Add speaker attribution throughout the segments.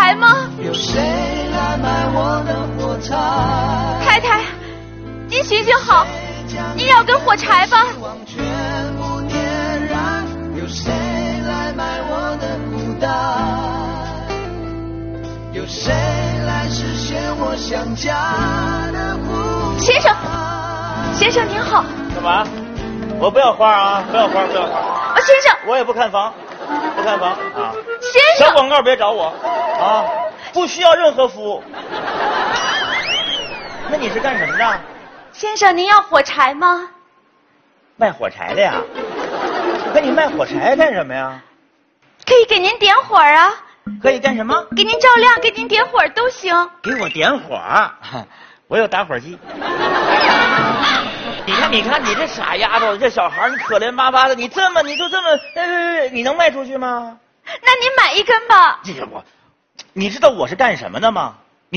Speaker 1: 柴吗？
Speaker 2: 有谁来买我的火柴？
Speaker 1: 太太，您行行好，您要根火柴吧。
Speaker 2: 全部点燃，有谁来买我的孤单？有谁来实现我想家的呼
Speaker 1: 先生，先生您好。
Speaker 3: 干嘛？我不要花啊！不要花，不要花。
Speaker 1: 先生，
Speaker 3: 我也不看房，不看房啊。
Speaker 1: 先生，
Speaker 3: 小广告别找我啊！不需要任何服务。那你是干什么的？
Speaker 1: 先生，您要火柴吗？
Speaker 3: 卖火柴的呀？那你卖火柴干什么呀？
Speaker 1: 可以给您点火啊。
Speaker 3: 可以干什么？
Speaker 1: 给您照亮，给您点火都行。
Speaker 3: 给我点火，我有打火机。你看，你这傻丫头，这小孩，你可怜巴巴的，你就这么，你能卖出去吗？
Speaker 1: 那您买一根吧。
Speaker 3: 你知道我是干什么的吗？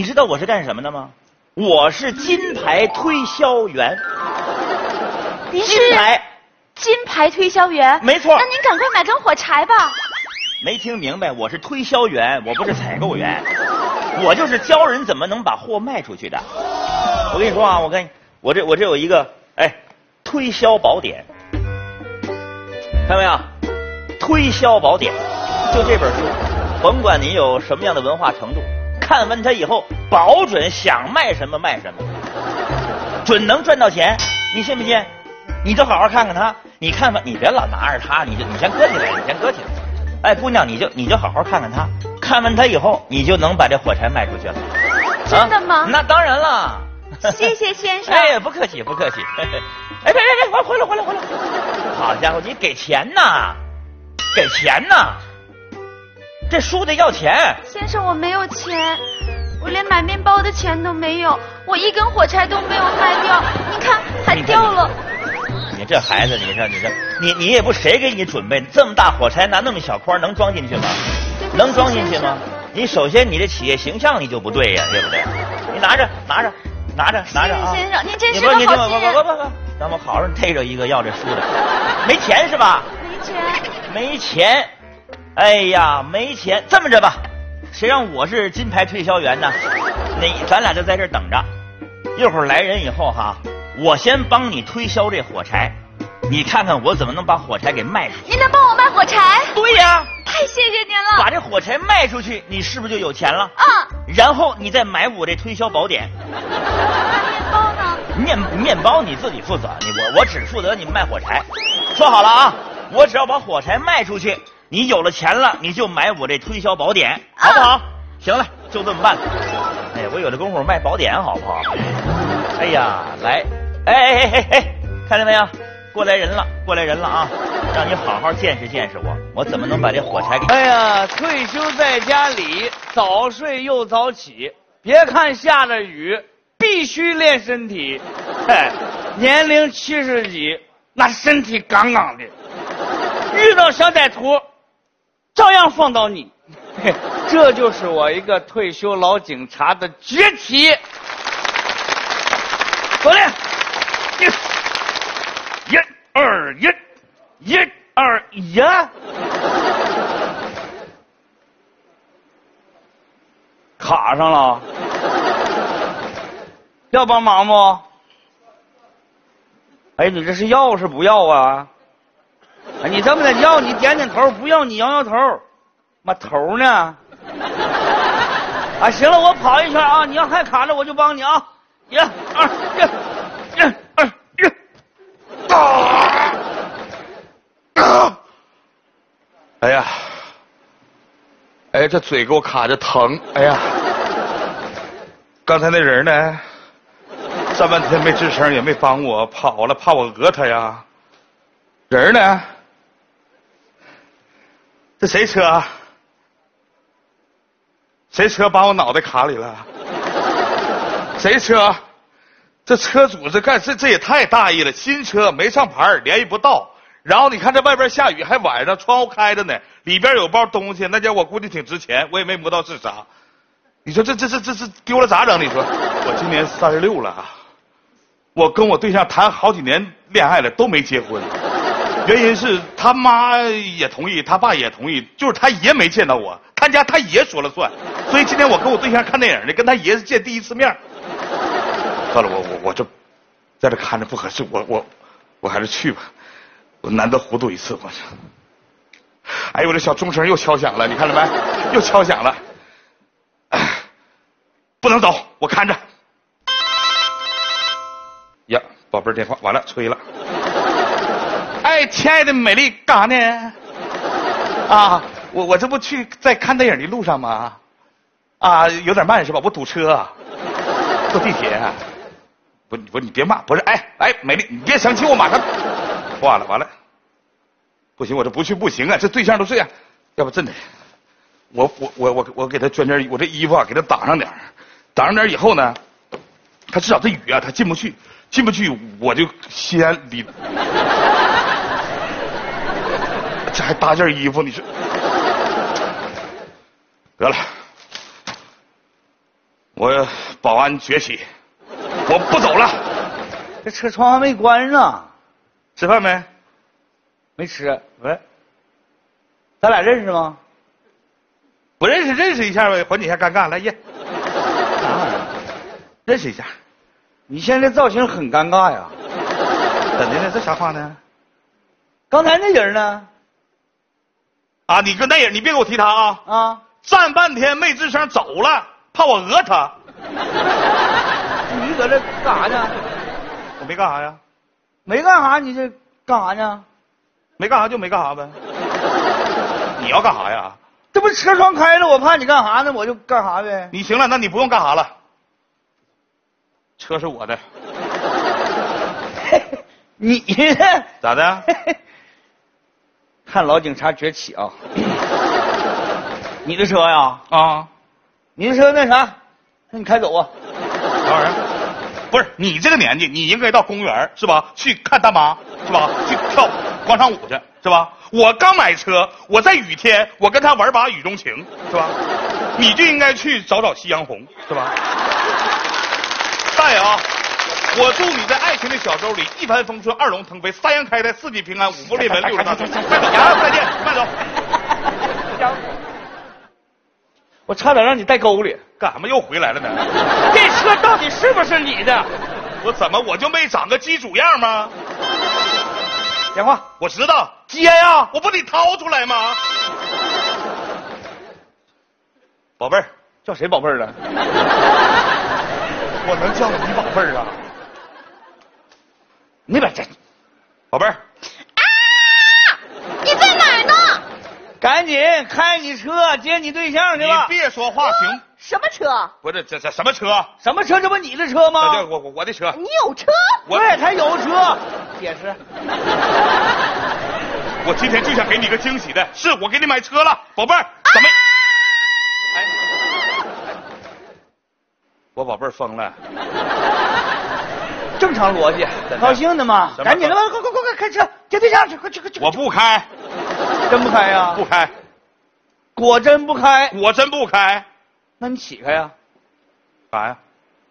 Speaker 3: 我是金牌推销员。
Speaker 1: 您是金牌推销员？
Speaker 3: 没错。
Speaker 1: 那您赶快买根火柴吧。
Speaker 3: 没听明白，我是推销员，我不是采购员，我就是教人怎么能把货卖出去的。我跟你说啊，我这有一个推销宝典，看到没有？推销宝典，就这本书，甭管你有什么样的文化程度，看完它以后，保准想卖什么卖什么，准能赚到钱，你信不信？你就好好看看它，你看吧，你别老拿着它，你先搁起来，哎，姑娘，你就好好看看它，看完它以后，你就能把这火柴卖出去了。
Speaker 1: 真的吗？
Speaker 3: 那当然了。
Speaker 1: 谢谢先生。
Speaker 3: 哎，不客气。哎，别，回来！好家伙，你给钱呐！这书得要钱。
Speaker 1: 先生，我没有钱，我连买面包的钱都没有，我一根火柴都没有卖掉，你看还掉了。
Speaker 3: 你这孩子，你也不谁给你准备这么大火柴，拿那么小筐能装进去吗？能装进去吗？你首先你这企业形象你就不对呀，对不对？你拿着啊！
Speaker 1: 先生，您真是个好心人。
Speaker 3: 不，让我好好逮着一个要这书的，没钱是吧？没钱。哎呀，没钱，这么着吧，谁让我是金牌推销员呢？咱俩就在这儿等着，一会儿来人以后哈，我先帮你推销这火柴，你看看我怎么能把火柴给卖出去。
Speaker 1: 您能帮我卖火柴？
Speaker 3: 对呀。
Speaker 1: 太谢谢您了。
Speaker 3: 把这火柴卖出去，你是不是就有钱了？然后你再买我这推销宝典。
Speaker 1: 面包呢？
Speaker 3: 面包你自己负责，我只负责你卖火柴。说好了啊，我只要把火柴卖出去，你有了钱了，你就买我这推销宝典，好不好？行了，就这么办了。哎，我有这功夫卖宝典，好不好？哎呀，来，哎，看见没有？过来人了啊！让你好好见识我怎么能把这火柴给……
Speaker 4: 哎呀，退休在家里，早睡又早起，别看下了雨，必须练身体。年龄70几，那身体杠杠的，遇到小歹徒，照样放倒你。这就是我一个退休老警察的绝体。走练。一二一，卡上了，要帮忙不？哎，你这是要是不要啊？哎，你这么的要你点点头，不要你摇摇头，妈头呢？啊，行了，我跑一圈啊，你要还卡着我就帮你啊，一二一，
Speaker 5: 哎呀，哎，这嘴给我卡着疼，哎呀，刚才那人呢，站半天没吱声，也没帮我，跑了，怕我讹他呀。人呢？这谁车？谁车把我脑袋卡里了？谁车？这车主这也太大意了，新车没上牌，联系不到。然后你看这外边下雨，还晚上窗户开着呢，里边有包东西，那家我估计挺值钱，我也没摸到是啥。你说这丢了咋整？你说我今年36了，我跟我对象谈好几年恋爱了，都没结婚。 原因是他妈也同意，他爸也同意，就是他爷没见到我，他家他爷说了算。所以今天我跟我对象看电影呢，跟他爷是见第一次面。算了，我这在这看着不合适，我还是去吧，我难得糊涂一次，我这。哎呦，我这小钟声又敲响了，你看着没？又敲响了。不能走，我看着。呀，宝贝儿电话完了，吹了。哎，亲爱的美丽，干啥呢？啊，我这不去在看电影的路上吗？啊，有点慢是吧？我堵车，坐地铁。不，你别骂，不是，哎，美丽，你别生气，我马上。完了，不行，我这不去不行啊！这对象都这样，要不真的，我给他捐点，我这衣服啊给他挡上点，挡上点以后呢，他至少这雨啊他进不去，我就心安理。这还搭件衣服，你说得了，我保安崛起，我不走了。
Speaker 4: 这车窗还没关上，
Speaker 5: 吃饭没？
Speaker 4: 没吃。喂，咱俩认识吗？
Speaker 5: 不认识，认识一下呗，缓解一下尴尬。来耶，
Speaker 4: 啥玩意儿？
Speaker 5: 认识一下。
Speaker 4: 你现在造型很尴尬呀。
Speaker 5: 怎的呢？这啥话呢？
Speaker 4: 刚才那人呢？
Speaker 5: 啊，你跟那人，你别给我提他啊！
Speaker 4: 啊，
Speaker 5: 站半天没吱声走了，怕我讹他。
Speaker 4: 你搁这干啥呢？
Speaker 5: 我没干啥呀。
Speaker 4: 没干啥，你这干啥呢？
Speaker 5: 没干啥就没干啥呗。你要干啥呀？
Speaker 4: 这不车窗开了，我怕你干啥呢，我就干啥呗。
Speaker 5: 你行了，那你不用干啥了。车是我的。
Speaker 4: 你
Speaker 5: 咋的？
Speaker 4: 看老警察崛起啊！你的车呀？
Speaker 5: 啊，
Speaker 4: 你的车那啥，那你开走啊？
Speaker 5: 啥玩意儿？不是你这个年纪，你应该到公园是吧？去看大妈是吧？去跳广场舞去是吧？我刚买车，我在雨天，我跟他玩把雨中情是吧？你就应该去找夕阳红是吧？大爷啊！我祝你在爱情的小舟里一帆风顺，二龙腾飞，三阳开泰，四季平安，五福临门，六十大顺。再见，慢走。
Speaker 4: 我差点让你带沟里，
Speaker 5: 干什么又回来了呢？
Speaker 4: 这车到底是不是你的？
Speaker 5: 我就没长个机主样吗？
Speaker 4: 电话，
Speaker 5: 我知道，
Speaker 4: 接呀！
Speaker 5: 我不得掏出来吗？宝贝儿，
Speaker 4: 叫谁宝贝儿了？
Speaker 5: 我能叫你宝贝儿啊？
Speaker 4: 你把这，
Speaker 5: 宝贝儿。
Speaker 1: 啊！你在哪儿呢？
Speaker 4: 赶紧开你车接你对象去吧。
Speaker 5: 你别说话行？
Speaker 1: 什么车？
Speaker 5: 不是这什么车？
Speaker 4: 什么车？这不你的车吗？
Speaker 5: 这我的车。
Speaker 1: 你有车？
Speaker 4: 对，他有车。解释。
Speaker 5: 我今天就想给你个惊喜的，是我给你买车了，宝贝儿。怎么？我宝贝儿疯了。
Speaker 4: 正常逻辑，高兴的嘛，赶紧的吧，快开车接对象去，快去！
Speaker 5: 我不开，
Speaker 4: 真不开呀？
Speaker 5: 不开，
Speaker 4: 果真不开？
Speaker 5: 我真不开。
Speaker 4: 那你起开呀？
Speaker 5: 干啥呀？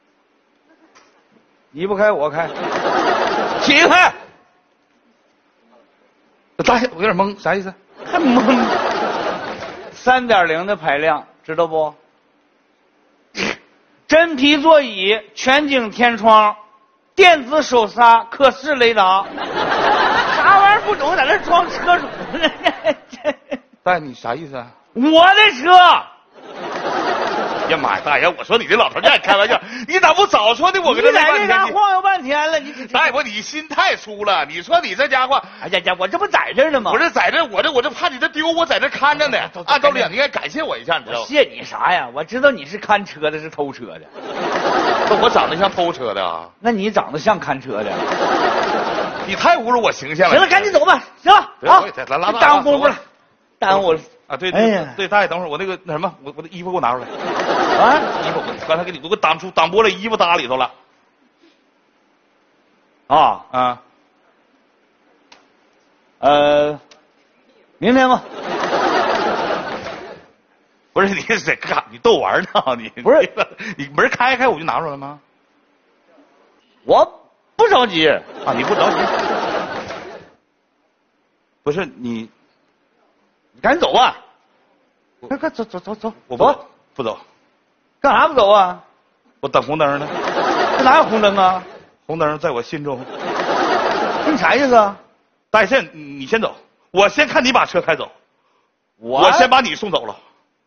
Speaker 4: 你不开我开，起开！
Speaker 5: 大爷，我有点懵，啥意思？
Speaker 4: 还懵？3.0的排量，知道不？真皮座椅，全景天窗。电子手刹，可视雷达，啥玩意儿不懂，在那装车主呢？
Speaker 5: 大爷，你啥意思啊？
Speaker 4: 我的车！
Speaker 5: 呀妈呀，大爷，我说你这老头爱开玩笑，你咋不早说的？我跟他
Speaker 4: 在这嘎晃悠半天了，你
Speaker 5: 大爷，你心太粗了。你说你这家伙，
Speaker 4: 哎呀，我这不在这儿呢吗？
Speaker 5: 我这在这，我这怕你这丢，我在这看着呢。按道理讲，你应该感谢我一下，你知道吗？
Speaker 4: 谢你啥呀？我知道你是看车的，是偷车的。
Speaker 5: 我长得像偷车的啊？
Speaker 4: 那你长得像看车的。
Speaker 5: 你太侮辱我形象了。
Speaker 4: 行了，赶紧走吧，行了啊，耽误功夫了，耽误了
Speaker 5: 啊！对，大爷，等会儿我那什么，我的衣服给我拿出来。
Speaker 4: 啊，
Speaker 5: 衣服我刚才给你挡玻璃，衣服搭里头了。
Speaker 4: 啊，明天吧。
Speaker 5: 不是你在干啥？你逗玩呢？你
Speaker 4: 不是
Speaker 5: 你门开我就拿出来吗？
Speaker 4: 我不着急
Speaker 5: 啊，你不着急。 不是你
Speaker 4: 赶紧走吧。快走，
Speaker 5: 我
Speaker 4: 走
Speaker 5: 不走，
Speaker 4: 干啥不走啊？
Speaker 5: 我等红灯呢。
Speaker 4: 这哪有红灯啊？
Speaker 5: 红灯在我心中。
Speaker 4: 你啥意思啊？
Speaker 5: 大爷，你先走，我先看你把车开走，
Speaker 4: 我
Speaker 5: 我先把你送走了。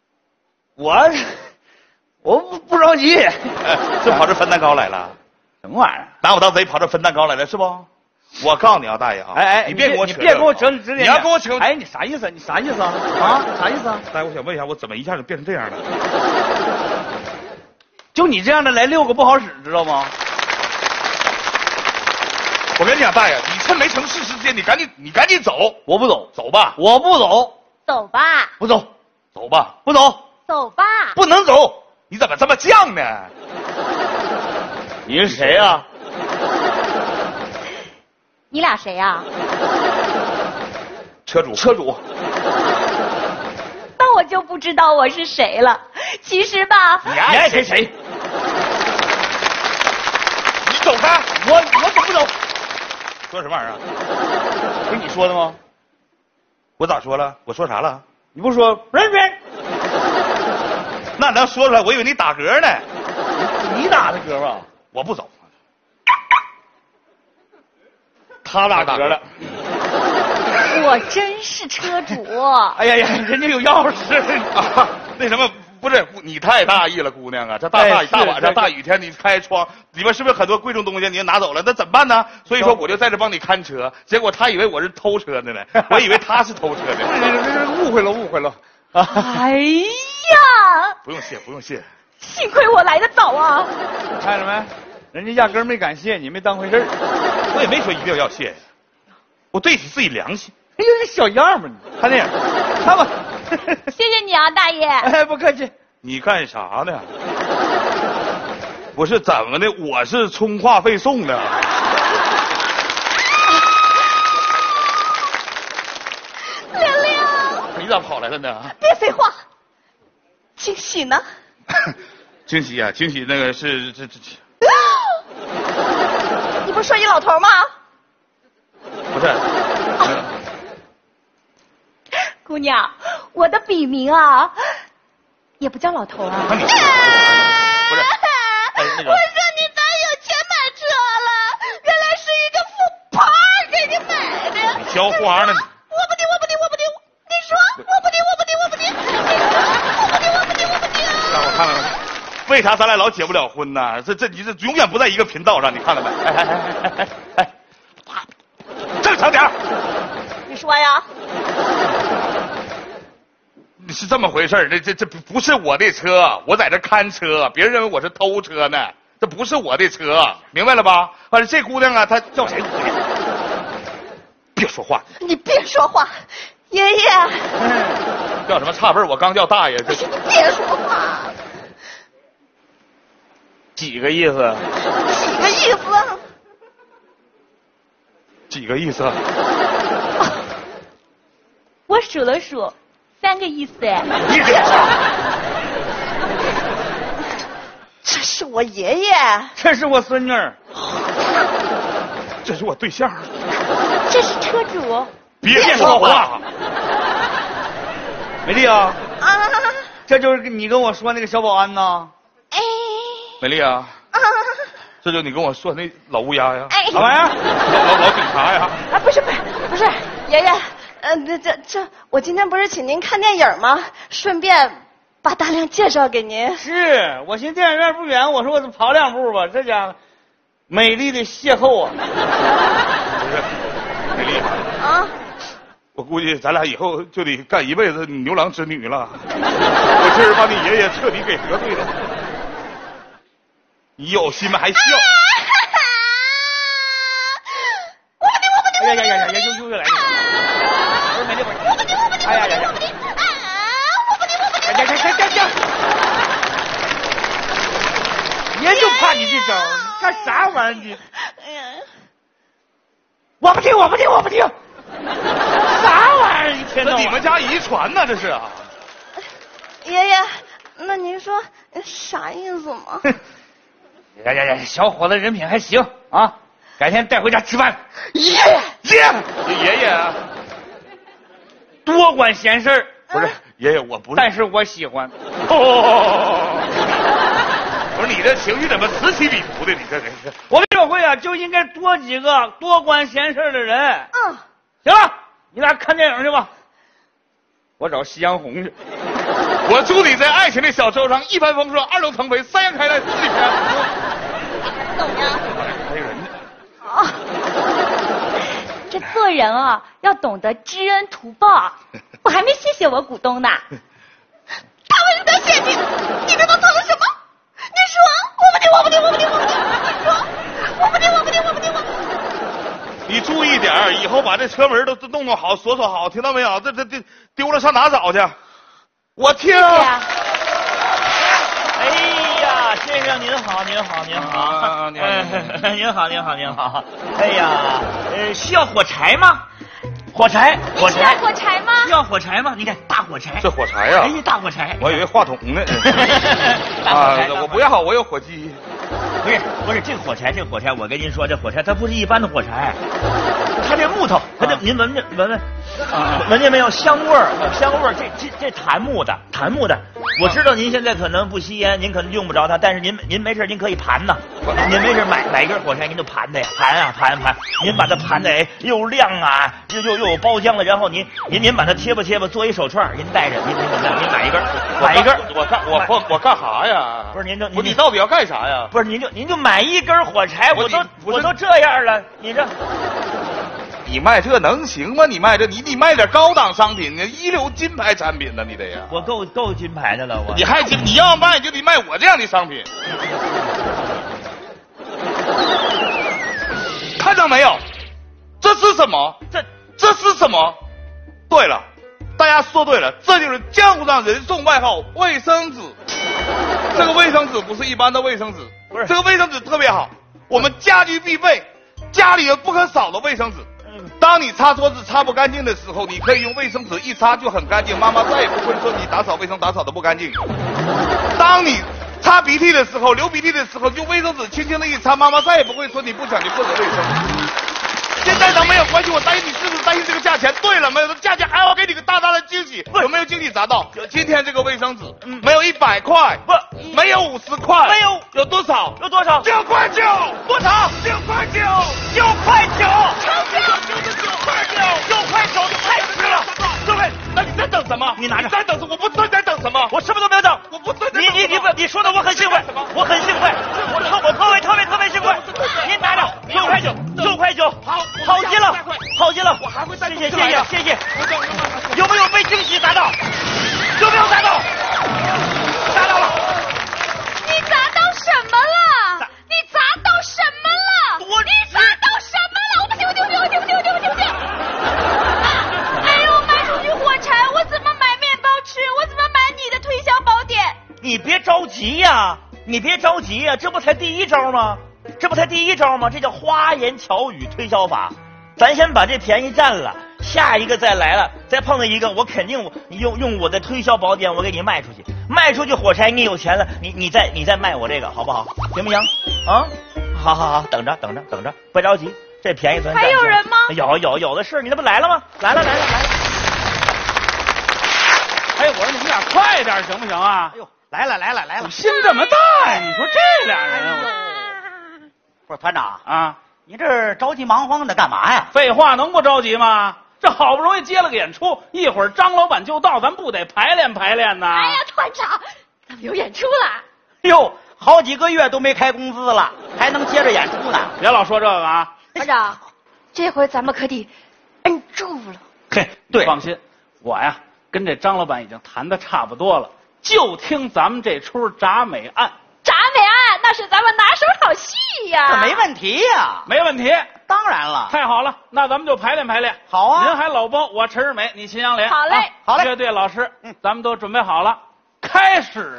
Speaker 4: 我不着急。
Speaker 5: 是跑这分蛋糕来了？
Speaker 4: 什么玩意儿？
Speaker 5: 拿我当贼跑这分蛋糕来了是不？我告诉你啊，大爷啊，你别给我扯，
Speaker 4: 你别给我扯指点。
Speaker 5: 你要跟我扯，
Speaker 4: 哎，你啥意思？你啥意思啊？啊，啥意思啊？
Speaker 5: 大爷，我想问一下，我怎么一下就变成这样了？
Speaker 4: 就你这样的来6个不好使，知道吗？
Speaker 5: 我跟你讲，大爷，你趁没成事之间，你赶紧走。
Speaker 4: 我不走，
Speaker 5: 走吧。
Speaker 4: 我不走，
Speaker 1: 走吧，
Speaker 4: 不走，
Speaker 5: 走吧。
Speaker 4: 不走，
Speaker 1: 走吧。
Speaker 5: 不能走，你怎么这么犟呢？
Speaker 4: 你是谁啊？
Speaker 1: 你俩谁呀？
Speaker 5: 车主。
Speaker 1: 那我就不知道我是谁了。其实吧，
Speaker 4: 你爱谁？
Speaker 5: 你走开！
Speaker 4: 我走不走？
Speaker 5: 说什么玩意儿啊？
Speaker 4: 不是你说的吗？
Speaker 5: 我咋说了？我说啥了？
Speaker 4: 你不说人？
Speaker 5: 那你要说出来，我以为你打嗝呢。
Speaker 4: 你打的嗝吧？
Speaker 5: 我不走。
Speaker 4: 他打嗝了。
Speaker 1: 我真是车主。
Speaker 4: 哎呀，人家有钥匙。
Speaker 5: 那什么，不是你太大意了，姑娘啊！这大晚上大雨天，你开窗，里面是不是很多贵重东西你拿走了？那怎么办呢？所以说我就在这帮你看车，结果他以为我是偷车的呢，我以为他是偷车的。
Speaker 4: 误会了。
Speaker 1: 哎呀！
Speaker 5: 不用谢。
Speaker 1: 幸亏我来得早啊！
Speaker 4: 看着没？人家压根没感谢你，没当回事儿。
Speaker 5: 我也没说一定要谢，我对得起自己良心。
Speaker 4: 哎呦，这小样嘛！你看电影，看吧。
Speaker 1: 谢谢你啊，大爷。
Speaker 4: 哎，不客气。
Speaker 5: 你干啥呢？不是怎么的？我是充话费送的。
Speaker 1: 亮亮，
Speaker 5: 你咋跑来了呢？
Speaker 1: 别废话，惊喜呢？
Speaker 5: 惊喜啊！惊喜那个是这。
Speaker 1: 你不是说一老头吗？
Speaker 5: 不是。
Speaker 1: 姑娘，我的笔名啊，也不叫老头啊。
Speaker 5: 那你不是？那个。
Speaker 1: 我说你咋有钱买车了？原来是一个富婆给你买的。
Speaker 5: 你浇花呢？
Speaker 1: 我不听。你说我不听。
Speaker 5: 让我看看，为啥咱俩老结不了婚呢？你这永远不在一个频道上，你看到没？哎，正常点。
Speaker 1: 你说呀？
Speaker 5: 是这么回事，这不是我的车，我在这看车，别人认为我是偷车呢，这不是我的车，明白了吧？完了，这姑娘啊，她叫谁？别说话，
Speaker 1: 你别说话，爷爷。
Speaker 5: 叫什么差辈儿？我刚叫大爷。
Speaker 1: 你别说话。
Speaker 4: 几个意思？
Speaker 5: 几个意思？
Speaker 1: 我数了数，3个意思。
Speaker 5: 你别说。
Speaker 1: 这是我爷爷，
Speaker 4: 这是我孙女儿，
Speaker 5: 这是我对象，
Speaker 1: 这是车主。
Speaker 5: 别说话。
Speaker 4: 美丽啊，
Speaker 1: 啊，
Speaker 4: 这就是你跟我说那个小保安呐。
Speaker 1: 哎，
Speaker 5: 美丽啊，这就你跟我说那老乌鸦呀，
Speaker 1: 哎，
Speaker 4: 啥玩意儿？
Speaker 5: 老警察呀？
Speaker 1: 啊，不是，爷爷，我今天不是请您看电影吗？顺便把大亮介绍给您。
Speaker 4: 是我寻电影院不远，我说我跑2步吧，这家伙美丽的邂逅啊！
Speaker 5: 不是，美丽
Speaker 1: 啊，
Speaker 5: 我估计咱俩以后就得干一辈子牛郎织女了。我今儿把你爷爷彻底给得罪了，你有心吗？还笑？
Speaker 1: 我不听，
Speaker 4: 哎呀，又来了！不是美丽，
Speaker 1: 我不听，
Speaker 4: 哎呀，
Speaker 1: 我不听，
Speaker 4: 爷就怕你这招，你干啥玩意儿你？
Speaker 1: 哎呀，
Speaker 4: 我不听，啥玩意儿？一天到晚。
Speaker 5: 那你们家遗传呢？这是啊？
Speaker 1: 爷爷，那您说啥意思嘛？
Speaker 4: 呀，小伙子人品还行啊，改天带回家吃饭。
Speaker 5: 爷爷啊，
Speaker 4: 多管闲事儿。
Speaker 5: 不是爷爷，我不是，
Speaker 4: 但是我喜欢。
Speaker 5: 不是你这情绪怎么此起彼伏的？你这是，
Speaker 4: 我们社会啊就应该多几个多管闲事儿的人。行了，你俩看电影去吧，我找夕阳红去。
Speaker 5: 我祝你在爱情的小舟上一帆风顺，二龙腾飞，三阳开泰，四季平安。
Speaker 1: 怎么样？
Speaker 5: 还有人呢。
Speaker 1: 这做人啊，要懂得知恩图报。我还没谢谢我股东呢。他为什么要谢你？你这都做了什么？你说我不听。你说我不听。
Speaker 5: 你注意点，以后把这车门都弄好，锁好，听到没有？这丢了上哪找去？我听。
Speaker 3: 哎呀，先生您好，您好。哎呀，需要火柴吗？火柴
Speaker 1: 你需要火柴吗？
Speaker 3: 需要火柴吗？你看大火柴，
Speaker 5: 这火柴呀！
Speaker 3: 哎，大火柴，
Speaker 5: 我以为话筒呢。我不要，我有火机。
Speaker 3: 不是这个火柴，我跟您说，这火柴它不是一般的火柴，它这木头，它这您闻见没有？香味儿，这檀木的。我知道您现在可能不吸烟，您可能用不着它，但是您没事您可以盘呐。您没事买一根火柴，您就盘它呀，盘。您把它盘的又亮啊，又有包浆了，然后您把它贴吧，做一手串，您带着，您买一根。
Speaker 5: 我干啥呀？
Speaker 3: 不是您
Speaker 5: 你到底要干啥呀？
Speaker 3: 不是您就买一根火柴，我都这样了，你这。
Speaker 5: 你卖这能行吗？你卖这，你卖点高档商品，一流金牌产品呢，你得呀。
Speaker 3: 我够金牌的了，我。
Speaker 5: 你还你要卖就得卖我这样的商品。看到没有？这是什么？这是什么？对了，大家说对了，这就是江湖上人送外号卫生纸。这个卫生纸不是一般的卫生纸，不是这个卫生纸特别好，我们家居必备，家里人不可少的卫生纸。当你擦桌子擦不干净的时候，你可以用卫生纸一擦就很干净，妈妈再也不会说你打扫卫生打扫的不干净。当你擦鼻涕的时候，流鼻涕的时候，用卫生纸轻轻的一擦，妈妈再也不会说你不讲究个人卫生。现在都没有关系，我担心你是不是担心这个价钱？对了，没有价钱还要给你个大大的惊喜，有没有惊喜砸到？今天这个卫生纸没有100块，不，没有50块，
Speaker 3: 没有，
Speaker 5: 有多少？9块9，
Speaker 3: 多少
Speaker 5: ？9块9，
Speaker 3: 9块9，
Speaker 5: 超标，9块9，
Speaker 3: 太值了。
Speaker 5: 各位，那你在等什么？
Speaker 3: 你拿着，
Speaker 5: 在等什么？我不知道你在等什么，
Speaker 3: 我什么都没有等，
Speaker 5: 我不知道
Speaker 3: 你说的我很兴奋，我很兴奋，我特别兴奋。您拿着9块9，好极了，
Speaker 5: 我还会再
Speaker 3: 谢谢。有没有被惊喜砸到？有没有砸到？砸到了。
Speaker 1: 你砸到什么了？你砸到什么了？我不听！哎呦，卖出去火柴，我怎么买面包吃？我怎么买你的推销宝典？
Speaker 3: 你别着急呀，这不才第一招吗？这叫花言巧语推销法。咱先把这便宜占了，下一个再来了，再碰到一个，我肯定用我的推销宝典，我给你卖出去火柴，你有钱了，你再卖我这个，好不好？行不行？啊，好，等着，不着急，这便宜咱
Speaker 1: 还有人吗？
Speaker 3: 有的是，你这不来了吗？来了。
Speaker 4: 哎，我说你们俩快点行不行啊？
Speaker 3: 哎呦，来了，
Speaker 4: 心这么大呀？你说这俩人，
Speaker 6: 不是团长
Speaker 4: 啊，
Speaker 6: 你这着急忙慌的干嘛呀？
Speaker 4: 废话，能不着急吗？这好不容易接了个演出，一会儿张老板就到，咱不得排练呢？
Speaker 1: 哎呀，团长，咱们有演出了。
Speaker 6: 哟，好几个月都没开工资了，还能接着演出呢？
Speaker 4: 别老说这个啊！
Speaker 1: 团长，这回咱们可得摁住了。
Speaker 4: 嘿，
Speaker 6: 对，
Speaker 4: 放心，我呀跟这张老板已经谈的差不多了，就听咱们这出《铡美案》。
Speaker 1: 铡美案那是咱们拿手好戏呀，
Speaker 6: 这没问题呀，
Speaker 4: 没问题。
Speaker 6: 当然了，
Speaker 4: 太好了，那咱们就排练。
Speaker 6: 好啊，
Speaker 4: 您还老包，我陈世美，你秦香莲。
Speaker 1: 好嘞，
Speaker 6: 好嘞。
Speaker 4: 乐队老师，咱们都准备好了，开始。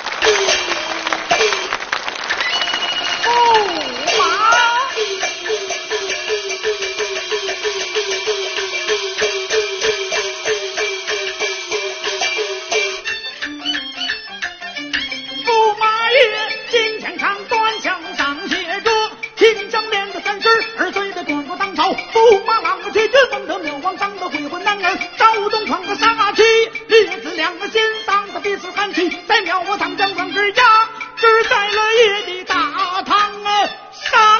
Speaker 7: 驸马爷金钱长，端详上写着秦香莲的32岁的滚过当朝，驸马郎起军锋的妙王当的鬼魂男儿，赵东闯的杀气，列子两个先上的必是寒气，在妙我堂将壮之压制在了夜的大堂上。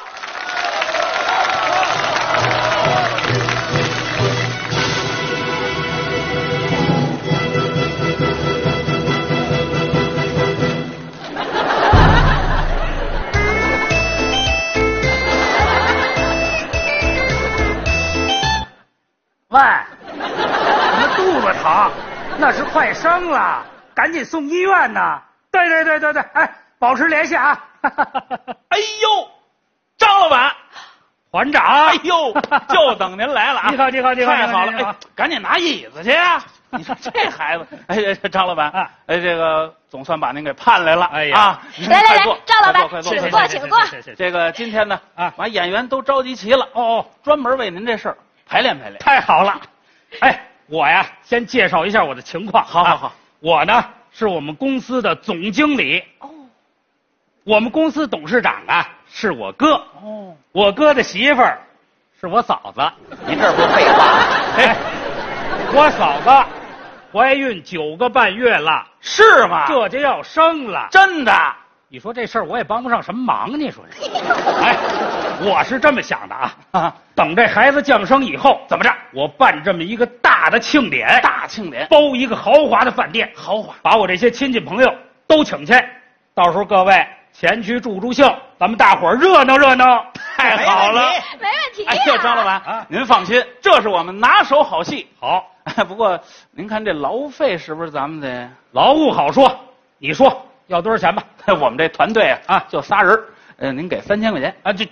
Speaker 8: 喂，你们肚子疼，那是快生了，赶紧送医院呢。对，哎，保持联系啊。
Speaker 4: 哎呦，张老板，
Speaker 8: 团长，
Speaker 4: 哎呦，就等您来了啊！
Speaker 8: 你好，
Speaker 4: 太好了，哎，赶紧拿椅子去啊！你说这孩子，哎，张老板，哎，这个总算把您给盼来了，哎呀，
Speaker 1: 来，赵老板，请坐，请坐。
Speaker 4: 这个今天呢，把演员都召集齐了，专门为您这事儿排练。
Speaker 8: 太好了，哎，我呀，先介绍一下我的情况。
Speaker 4: 好，
Speaker 8: 我呢是我们公司的总经理。我们公司董事长啊是我哥。我哥的媳妇儿是我嫂子。
Speaker 3: 您这不是废话？
Speaker 8: 哎，我嫂子怀孕9个半月了。
Speaker 4: 是吗？
Speaker 8: 这就要生了。
Speaker 4: 真的？
Speaker 8: 你说这事儿我也帮不上什么忙，你说这？哎，我是这么想的啊，等这孩子降生以后，怎么着？我办这么一个大的庆典，包一个豪华的饭店，把我这些亲戚朋友都请去，到时候各位前去助兴，咱们大伙儿热闹。
Speaker 4: 太好了，
Speaker 1: 没问题。
Speaker 4: 哎呦，张老板，您放心，这是我们拿手好戏。
Speaker 8: 好，
Speaker 4: 不过您看这劳费是不是咱们得？
Speaker 8: 劳务好说，你说。要多少钱吧？
Speaker 4: 我们这团队啊，就仨人，您给3000块钱
Speaker 8: 啊？这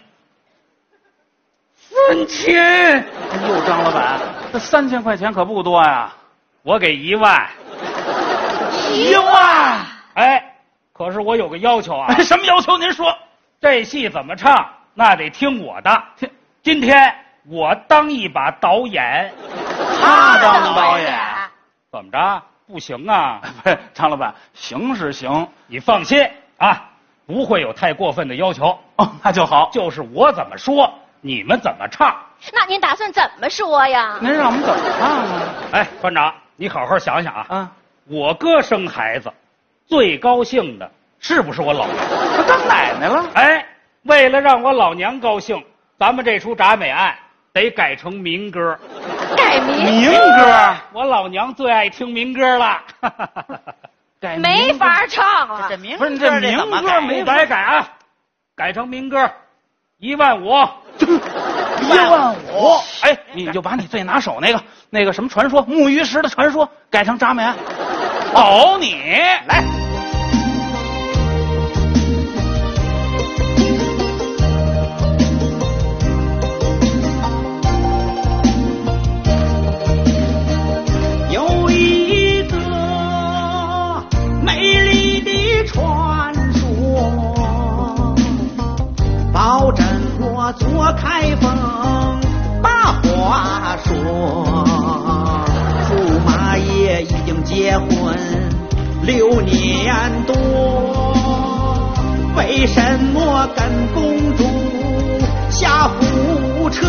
Speaker 8: 3000？
Speaker 4: 哎呦，张老板，这3000块钱可不多呀！
Speaker 8: 我给1万。
Speaker 4: 1万？
Speaker 8: 哎，可是我有个要求啊。
Speaker 4: 什么要求？您说。
Speaker 8: 这戏怎么唱，那得听我的。今天我当一把导演，
Speaker 4: 他当导演，
Speaker 8: 怎么着？不行啊！
Speaker 4: 张老板，行是行，
Speaker 8: 你放心啊，不会有太过分的要求。
Speaker 4: 那就好。
Speaker 8: 就是我怎么说，你们怎么唱。
Speaker 1: 那您打算怎么说呀？
Speaker 4: 您让我们怎么唱啊？
Speaker 8: 哎，团长，你好好想想啊。我哥生孩子，最高兴的是不是我老娘？
Speaker 4: 他当奶奶了。
Speaker 8: 哎，为了让我老娘高兴，咱们这出铡美案得改成民歌。
Speaker 1: 改民
Speaker 8: 歌，我老娘最爱听民歌了。
Speaker 1: 没法唱啊！
Speaker 6: 这民
Speaker 4: 歌
Speaker 8: 没白改啊，改成民歌，15000。
Speaker 4: 15000？哎，你就把你最拿手那个什么传说，木鱼石的传说改成铡美案。保你来。
Speaker 7: 保证我做开封把话说，驸马爷已经结婚6年多，为什么跟公主下胡车？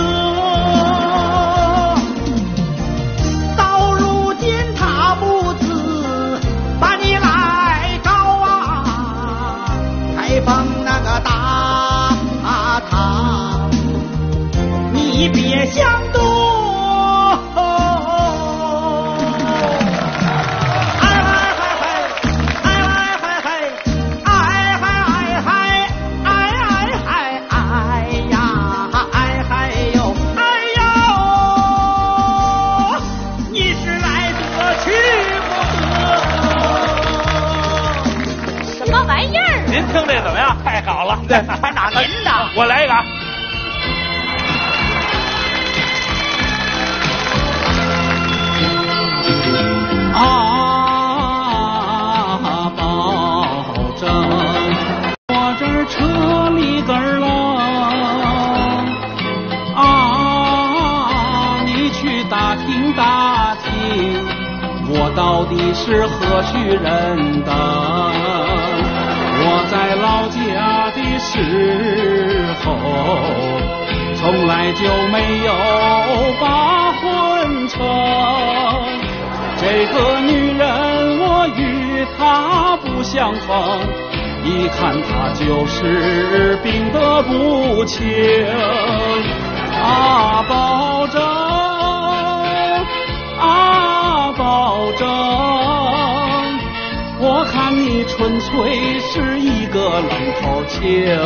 Speaker 7: 到如今他母子把你来找啊，开封那个大堂，你别想多。
Speaker 4: 您听这怎么样？
Speaker 8: 太好了！
Speaker 6: 对，团长您的，
Speaker 4: 我来一个。
Speaker 7: 保证我这儿车里根了你去打听打听，我到底是何许人的？我在老家的时候，从从来就没有把婚成。这个女人我与她不相逢，一看她就是病得不轻。啊，保证啊，保证，我看你纯粹是一个愣头青。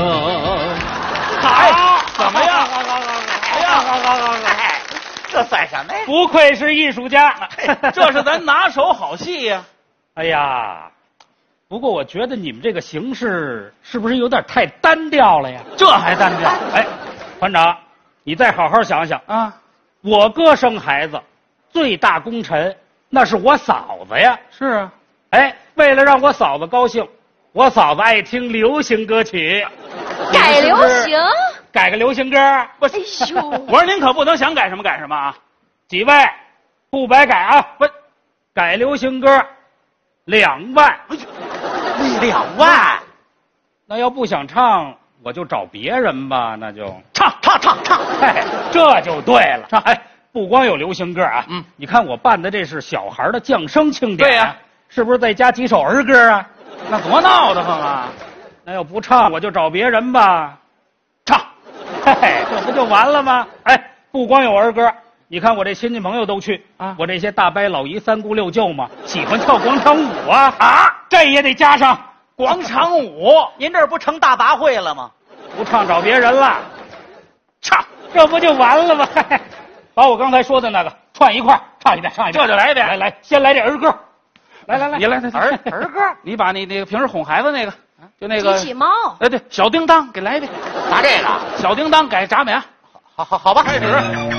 Speaker 6: 好，
Speaker 4: 怎么样？
Speaker 6: 哎呀，好，这算什么呀？
Speaker 8: 不愧是艺术家，
Speaker 4: 这是咱拿手好戏呀！
Speaker 8: 哎呀，不过我觉得你们这个形式是不是有点太单调了呀？
Speaker 4: 这还单调？
Speaker 8: 哎，团长，你再好好想想
Speaker 4: 啊！
Speaker 8: 我哥生孩子，最大功臣那是我嫂子呀。
Speaker 4: 是啊，
Speaker 8: 哎，为了让我嫂子高兴，我嫂子爱听流行歌曲。
Speaker 1: 改流行？
Speaker 8: 改个流行歌？
Speaker 4: 不
Speaker 1: 哎呦，
Speaker 4: 我说您可不能想改什么改什么啊！
Speaker 8: 几位，不白改啊！不，改流行歌，2万。
Speaker 6: 2万？
Speaker 8: 那要不想唱，我就找别人吧。那就
Speaker 6: 唱。
Speaker 8: 哎，这就对了。唱，哎，不光有流行歌啊，你看我办的这是小孩的降生庆典，
Speaker 4: 对呀，
Speaker 8: 是不是再加几首儿歌啊？
Speaker 4: 那多闹得慌啊！
Speaker 8: 那要不唱，我就找别人吧。唱，嘿嘿，这不就完了吗？哎，不光有儿歌，你看我这亲戚朋友都去啊，我这些大伯老姨三姑六舅嘛，喜欢跳广场舞啊，这也得加上
Speaker 6: 广场舞。您这不成大杂烩了吗？
Speaker 8: 不唱找别人了，唱，这不就完了吗？嘿嘿，把我刚才说的那个串一块儿唱一遍，
Speaker 4: 这就来一遍。
Speaker 8: 来，先来这儿歌。来，
Speaker 4: 你来儿歌，你把你那个平时哄孩子那个，就那个
Speaker 1: 机器猫。
Speaker 4: 哎，对，小叮当，给来一遍。
Speaker 6: 拿这个
Speaker 4: 小叮当改铡美。
Speaker 6: 好吧，开始。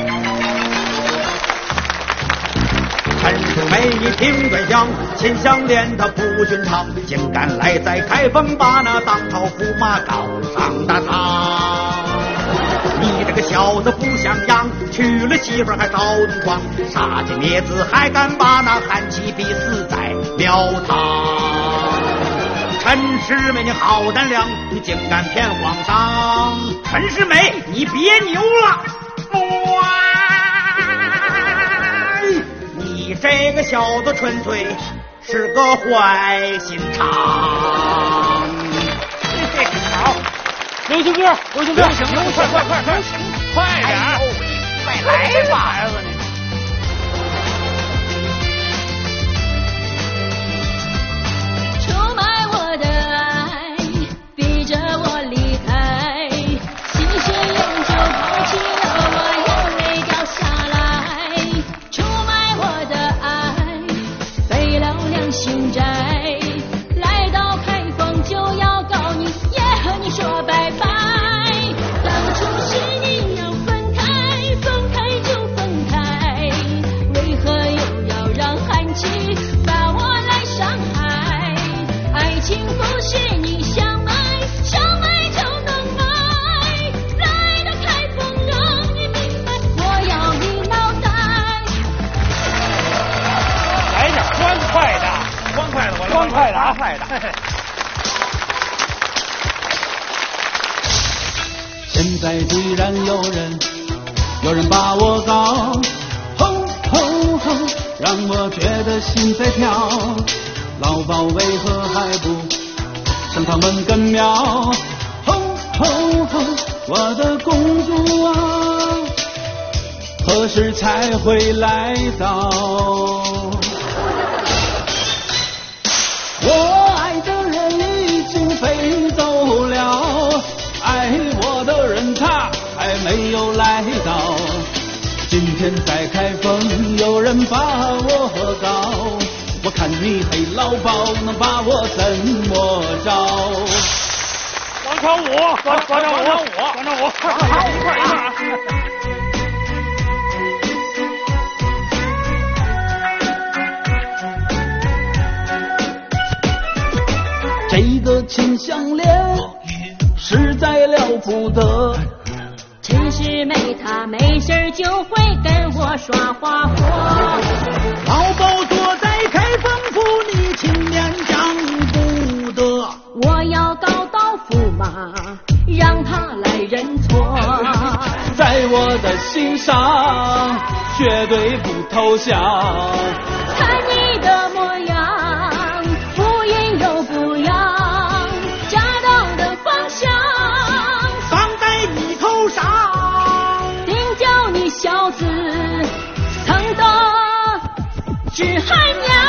Speaker 7: 陈世美，你听端详，秦香莲她不寻常，竟敢来在开封把那当朝驸马告上大堂。你这个小子不像样，娶了媳妇还搞东窗，杀鸡灭子还敢把那汉妻逼死在庙堂。陈世美，你好胆量，你竟敢骗皇上！陈世美，你别牛了！你这个小子纯粹是个坏心肠。
Speaker 8: 好，流行歌，
Speaker 4: 快点，
Speaker 6: 快来吧，
Speaker 4: 孩子你。
Speaker 9: 出卖我的爱，逼着我离开，新鲜永久抛弃了我，眼泪掉下来。出卖我的爱，背了良心债，来到开封就要告你，也和你说拜拜。当初是你要分开，分开就分开，为何又要让寒气把我来伤害？爱情不是你想买，想买就能买，来到开封让你明白，我要你脑袋。
Speaker 8: 来点欢快的，欢快的。
Speaker 7: 现在居然有人把我告，吼吼吼，让我觉得心在跳。老鸨为何还不上他们根苗？吼吼吼，我的公主啊，何时才会来到？我爱的人已经飞走了，爱我的人他还没有来到。今天在开封有人把我告，我看你黑老鸨能把我怎么着？
Speaker 8: 广场舞，快一块啊！
Speaker 7: 这个秦香莲实在了不得，
Speaker 9: 陈世美她没事就会跟我耍花火，
Speaker 7: 老鸨坐在开封府，你青年讲不得。
Speaker 9: 我要告到驸马，让他来认错。
Speaker 10: 在我的心上，绝对不投降。
Speaker 9: 看你的模样，不阴又不阳，家道的方向
Speaker 7: 放在你头上，
Speaker 9: 定叫你小子曾的只寒娘。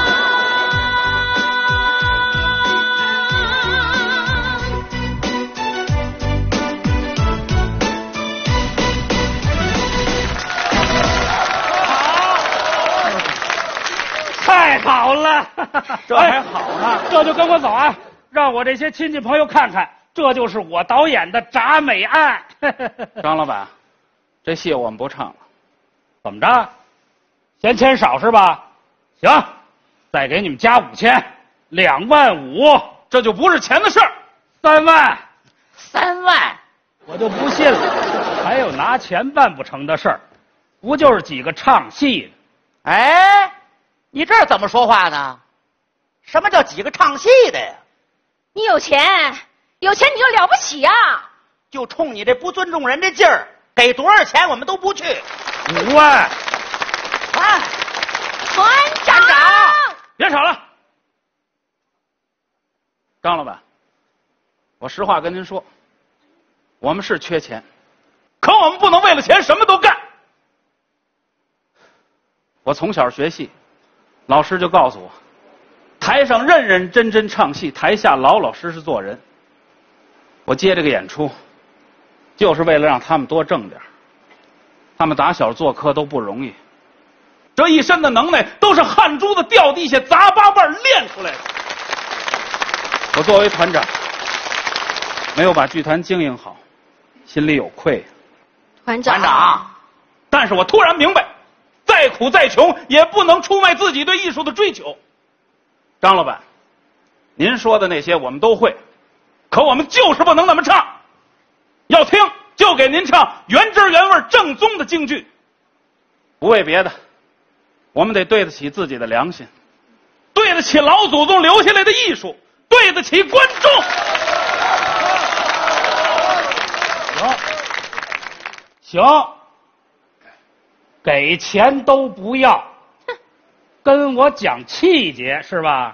Speaker 8: 太好了，
Speaker 3: 这还好呢，
Speaker 8: 这就跟我走啊，让我这些亲戚朋友看看，这就是我导演的《铡美案》。
Speaker 4: 张老板，这戏我们不唱了。
Speaker 8: 怎么着？嫌钱少是吧？行，再给你们加5000，25000，
Speaker 4: 这就不是钱的事儿。
Speaker 8: 3万
Speaker 6: ，3万，
Speaker 8: 我就不信了，还有拿钱办不成的事儿，不就是几个唱戏的？
Speaker 6: 哎，你这怎么说话呢？什么叫几个唱戏的呀？
Speaker 1: 你有钱，有钱你就了不起呀！
Speaker 6: 就冲你这不尊重人的劲儿，给多少钱我们都不去。
Speaker 8: 5万，
Speaker 1: 团长，
Speaker 8: 别吵了。
Speaker 4: 张老板，我实话跟您说，我们是缺钱，可我们不能为了钱什么都干。我从小学戏，老师就告诉我，台上认认真真唱戏，台下老老实实做人。我接这个演出，就是为了让他们多挣点。他们打小做科都不容易，这一身的能耐都是汗珠子掉地下砸八瓣练出来的。我作为团长，没有把剧团经营好，心里有愧。
Speaker 1: 团长，
Speaker 4: 但是我突然明白，再苦再穷也不能出卖自己对艺术的追求。张老板，您说的那些我们都会，可我们就是不能那么唱。要听就给您唱原汁原味正宗的京剧。不为别的，我们得对得起自己的良心，对得起老祖宗留下来的艺术，对得起观众。
Speaker 8: 行，给钱都不要，跟我讲气节是吧？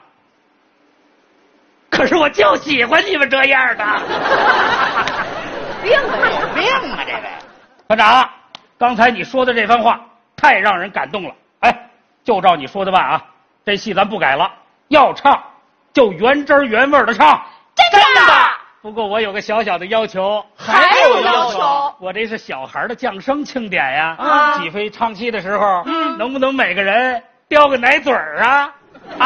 Speaker 8: 可是我就喜欢你们这样的。
Speaker 6: 病啊，有病啊！这位
Speaker 8: 团长，刚才你说的这番话太让人感动了。哎，就照你说的办啊，这戏咱不改了，要唱就原汁原味的唱。
Speaker 1: 真的。
Speaker 8: 不过我有个小小的要求。
Speaker 1: 还有要求？
Speaker 8: 我这是小孩的降生庆典呀，
Speaker 1: 啊，
Speaker 8: 几飞唱戏的时候，能不能每个人叼个奶嘴儿啊？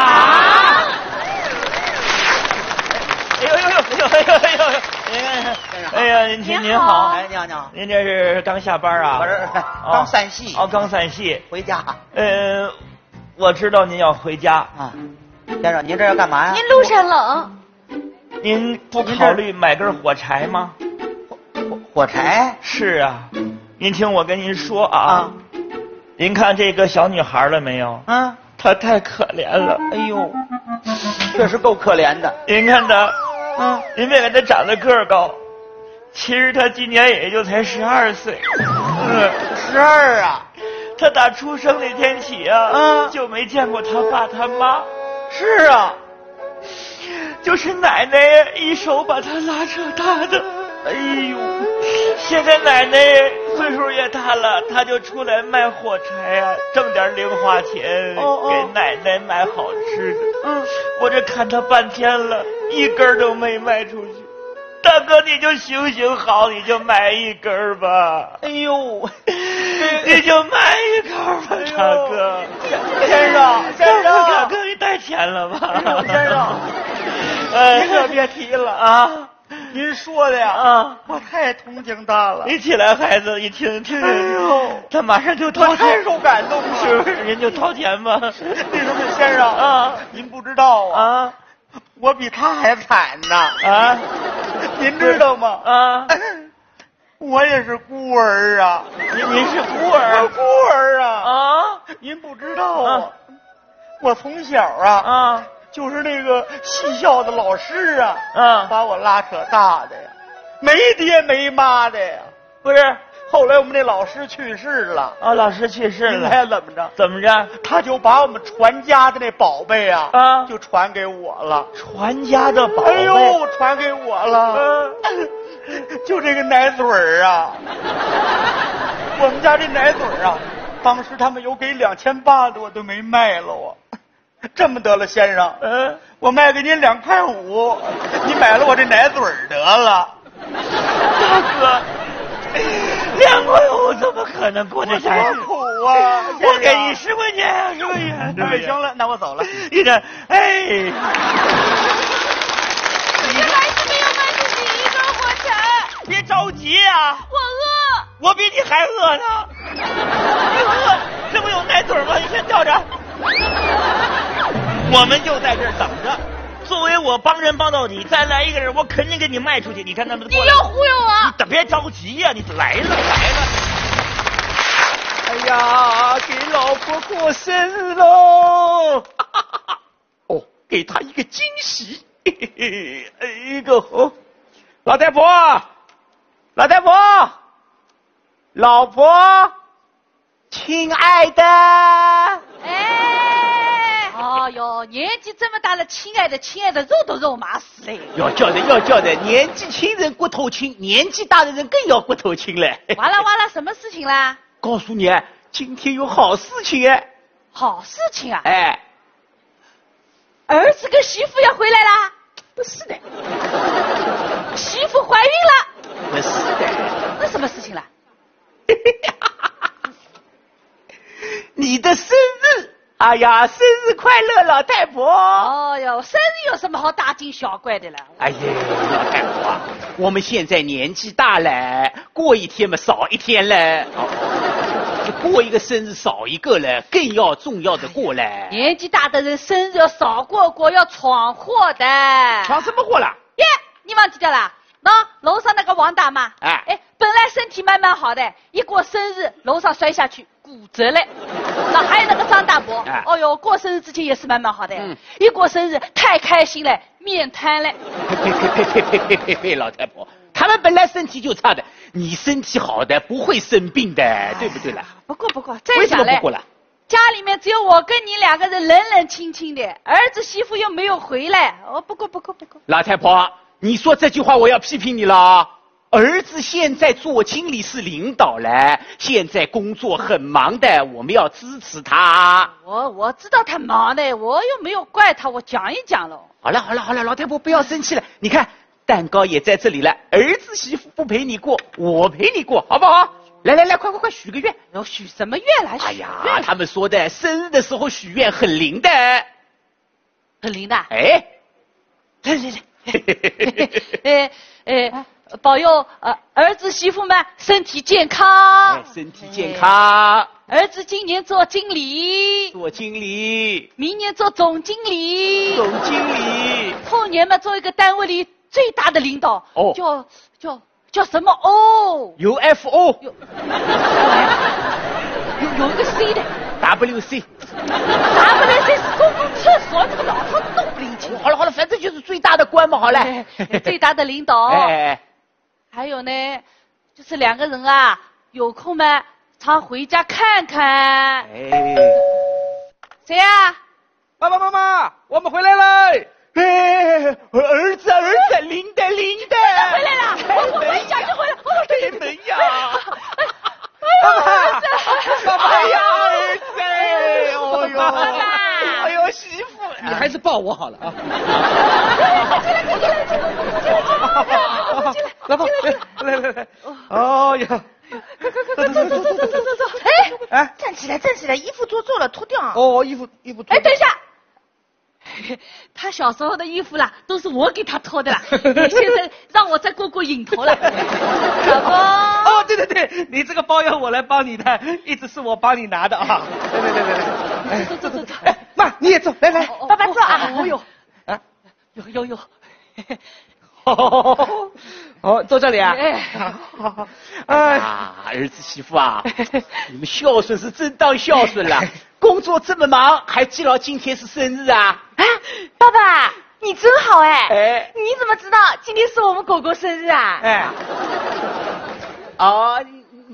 Speaker 3: 哎呦呦呦呦呦呦！哎呀，您好，
Speaker 6: 哎，你好，
Speaker 3: 您这是刚下班啊？
Speaker 6: 我这刚散戏。
Speaker 3: 哦，刚散戏，
Speaker 6: 回家。
Speaker 3: 我知道您要回家
Speaker 6: 啊，先生，您这要干嘛呀？
Speaker 1: 您路上冷，
Speaker 3: 您不考虑买根火柴吗？
Speaker 6: 火柴？
Speaker 3: 是啊，您听我跟您说啊，您看这个小女孩了没有？她太可怜了。
Speaker 6: 哎呦，确实够可怜的。
Speaker 3: 您看她。您别看他长得个儿高，其实他今年也就才12岁。
Speaker 6: 12啊！
Speaker 3: 他打出生那天起啊，就没见过他爸他妈。
Speaker 6: 是啊，
Speaker 3: 就是奶奶一手把他拉扯大的。
Speaker 6: 哎呦，
Speaker 3: 现在奶奶岁数也大了，他就出来卖火柴啊，挣点零花钱，给奶奶买好吃的。我这看他半天了，一根都没卖出去。大哥，你就行行好，你就买一根吧。
Speaker 6: 哎呦，
Speaker 3: 你就买一根吧，大哥。
Speaker 6: 先生，
Speaker 3: 大哥，你带钱了吧？
Speaker 6: 先生，您可别提了
Speaker 3: 啊！
Speaker 6: 您说的呀，我太同情他了。
Speaker 3: 你起来，孩子，你听。哎呦，他马上就掏钱，
Speaker 6: 太受感动了。
Speaker 3: 是不是？您就掏钱吧。
Speaker 6: 那什么，先生啊，您不知道啊，我比他还惨呢
Speaker 3: 啊！
Speaker 6: 您知道吗？
Speaker 3: 啊，
Speaker 6: 我也是孤儿啊。
Speaker 3: 您是孤儿？
Speaker 6: 孤儿啊！
Speaker 3: 啊，
Speaker 6: 您不知道啊，我从小啊。就是那个戏校的老师啊，把我拉扯大的呀，没爹没妈的呀。
Speaker 3: 不是，
Speaker 6: 后来我们那老师去世了
Speaker 3: 啊，老师去世了，
Speaker 6: 你猜怎么着？
Speaker 3: 怎么着？
Speaker 6: 他就把我们传家的那宝贝啊，就传给我了。
Speaker 3: 传家的宝贝，
Speaker 6: 哎呦，传给我了。就这个奶嘴儿啊，我们家这奶嘴儿啊，当时他们有给2800的，我都没卖了啊。这么得了，先生，我卖给您2块5，你买了我这奶嘴儿得了。
Speaker 3: 大哥，2块5怎么可能过得下去？
Speaker 6: 苦啊！
Speaker 3: 我给你10块钱，10块钱。
Speaker 6: 哎，行了，那我走了。
Speaker 3: 你这，哎，
Speaker 1: 你还是没有卖出去1根火柴。
Speaker 3: 别着急啊！
Speaker 1: 我饿。
Speaker 3: 我比你还饿呢。你饿？这不有奶嘴吗？你先吊着。我们就在这儿等着。作为我帮人帮到底，再来一个人，我肯定给你卖出去。你看他们过来。
Speaker 1: 你要忽悠我？
Speaker 3: 你别着急呀，你来了。
Speaker 10: 哎呀，给老婆过生日喽！
Speaker 3: 哦，给她一个惊喜。一个哦，
Speaker 10: 老太婆，老太婆，老婆，亲爱的。
Speaker 1: 哦哟，年纪这么大了，亲爱的，亲爱的，肉都肉麻死嘞！
Speaker 10: 要叫的，年纪轻人骨头轻，年纪大的人更要骨头轻嘞。
Speaker 1: 完了，什么事情啦？
Speaker 10: 告诉你，今天有好事情哎！
Speaker 1: 好事情啊！
Speaker 10: 哎，
Speaker 1: 儿子跟媳妇要回来啦？
Speaker 10: 不是的，
Speaker 1: 媳妇怀孕了？
Speaker 10: 不是的，
Speaker 1: 那什么事情啦？
Speaker 10: 你的生日！哎呀，生日快乐，老太婆！
Speaker 1: 哦哟，生日有什么好大惊小怪的了？
Speaker 10: 哎呀，老太婆啊，我们现在年纪大了，过一天嘛少一天了，过一个生日少一个了，更要重要的过了。
Speaker 1: 年纪大的人生日要少过，要闯祸的。
Speaker 10: 闯什么祸了？
Speaker 1: 耶，你忘记掉了？那楼上那个王大妈，哎，本来身体蛮好的，一过生日楼上摔下去骨折了。那还有那个张大伯，哦哟，过生日之前也是蛮好的，一过生日太开心了，面瘫了。
Speaker 10: 呸，老太婆，他们本来身体就差的，你身体好的不会生病的，对不对啦？
Speaker 1: 不过，再想嘞，家里面只有我跟你2个人冷清清的，儿子媳妇又没有回来。哦，不过，
Speaker 10: 老太婆，你说这句话我要批评你了。儿子现在做经理是领导了，现在工作很忙的，我们要支持他。
Speaker 1: 我知道他忙的，我又没有怪他，我讲一讲喽。
Speaker 10: 好了，老太婆不要生气了。你看蛋糕也在这里了，儿子媳妇不陪你过，我陪你过，好不好？来，快许个愿。
Speaker 1: 要许什么愿来？
Speaker 10: 哎呀，他们说的生日的时候许愿很灵的，
Speaker 1: 很灵的。
Speaker 10: 哎，
Speaker 1: 来，保佑儿子媳妇们身体健康，
Speaker 10: 身体健康。
Speaker 1: 儿子今年做经理，明年做总经理，后年嘛做一个单位里最大的领导。哦，叫什么哦
Speaker 10: ？UFO。
Speaker 1: 有一个 C 的
Speaker 10: WC
Speaker 1: 是公共厕所，这个老头子都不领情。
Speaker 10: 好了，反正就是最大的官嘛，好了，
Speaker 1: 最大的领导。还有呢，就是2个人啊，有空嘛常回家看看。谁呀？
Speaker 10: 爸爸妈妈，我们回来了。儿子，灵的。
Speaker 1: 回来了，我一下就回来。
Speaker 10: 开门呀！爸爸呀，儿子！哎呦，媳妇，
Speaker 6: 你还是抱我好了啊！来！哦呀！
Speaker 1: 走！哎，站起来，衣服做了，脱掉。
Speaker 6: 哦，衣服脱。
Speaker 1: 哎，等一下。他小时候的衣服啦，都是我给他脱的啦。你现在让我再过瘾头了，老公。
Speaker 6: 哦，对，你这个包要我来帮你的，一直是我帮你拿的啊。来，走。妈，你也坐，来，
Speaker 1: 爸爸坐啊。
Speaker 6: 有，哦，坐这里啊。好。
Speaker 10: 儿子媳妇啊，你们孝顺是真当孝顺了。工作这么忙，还记牢今天是生日啊？
Speaker 1: 爸爸，你真好哎！你怎么知道今天是我们狗狗生日啊？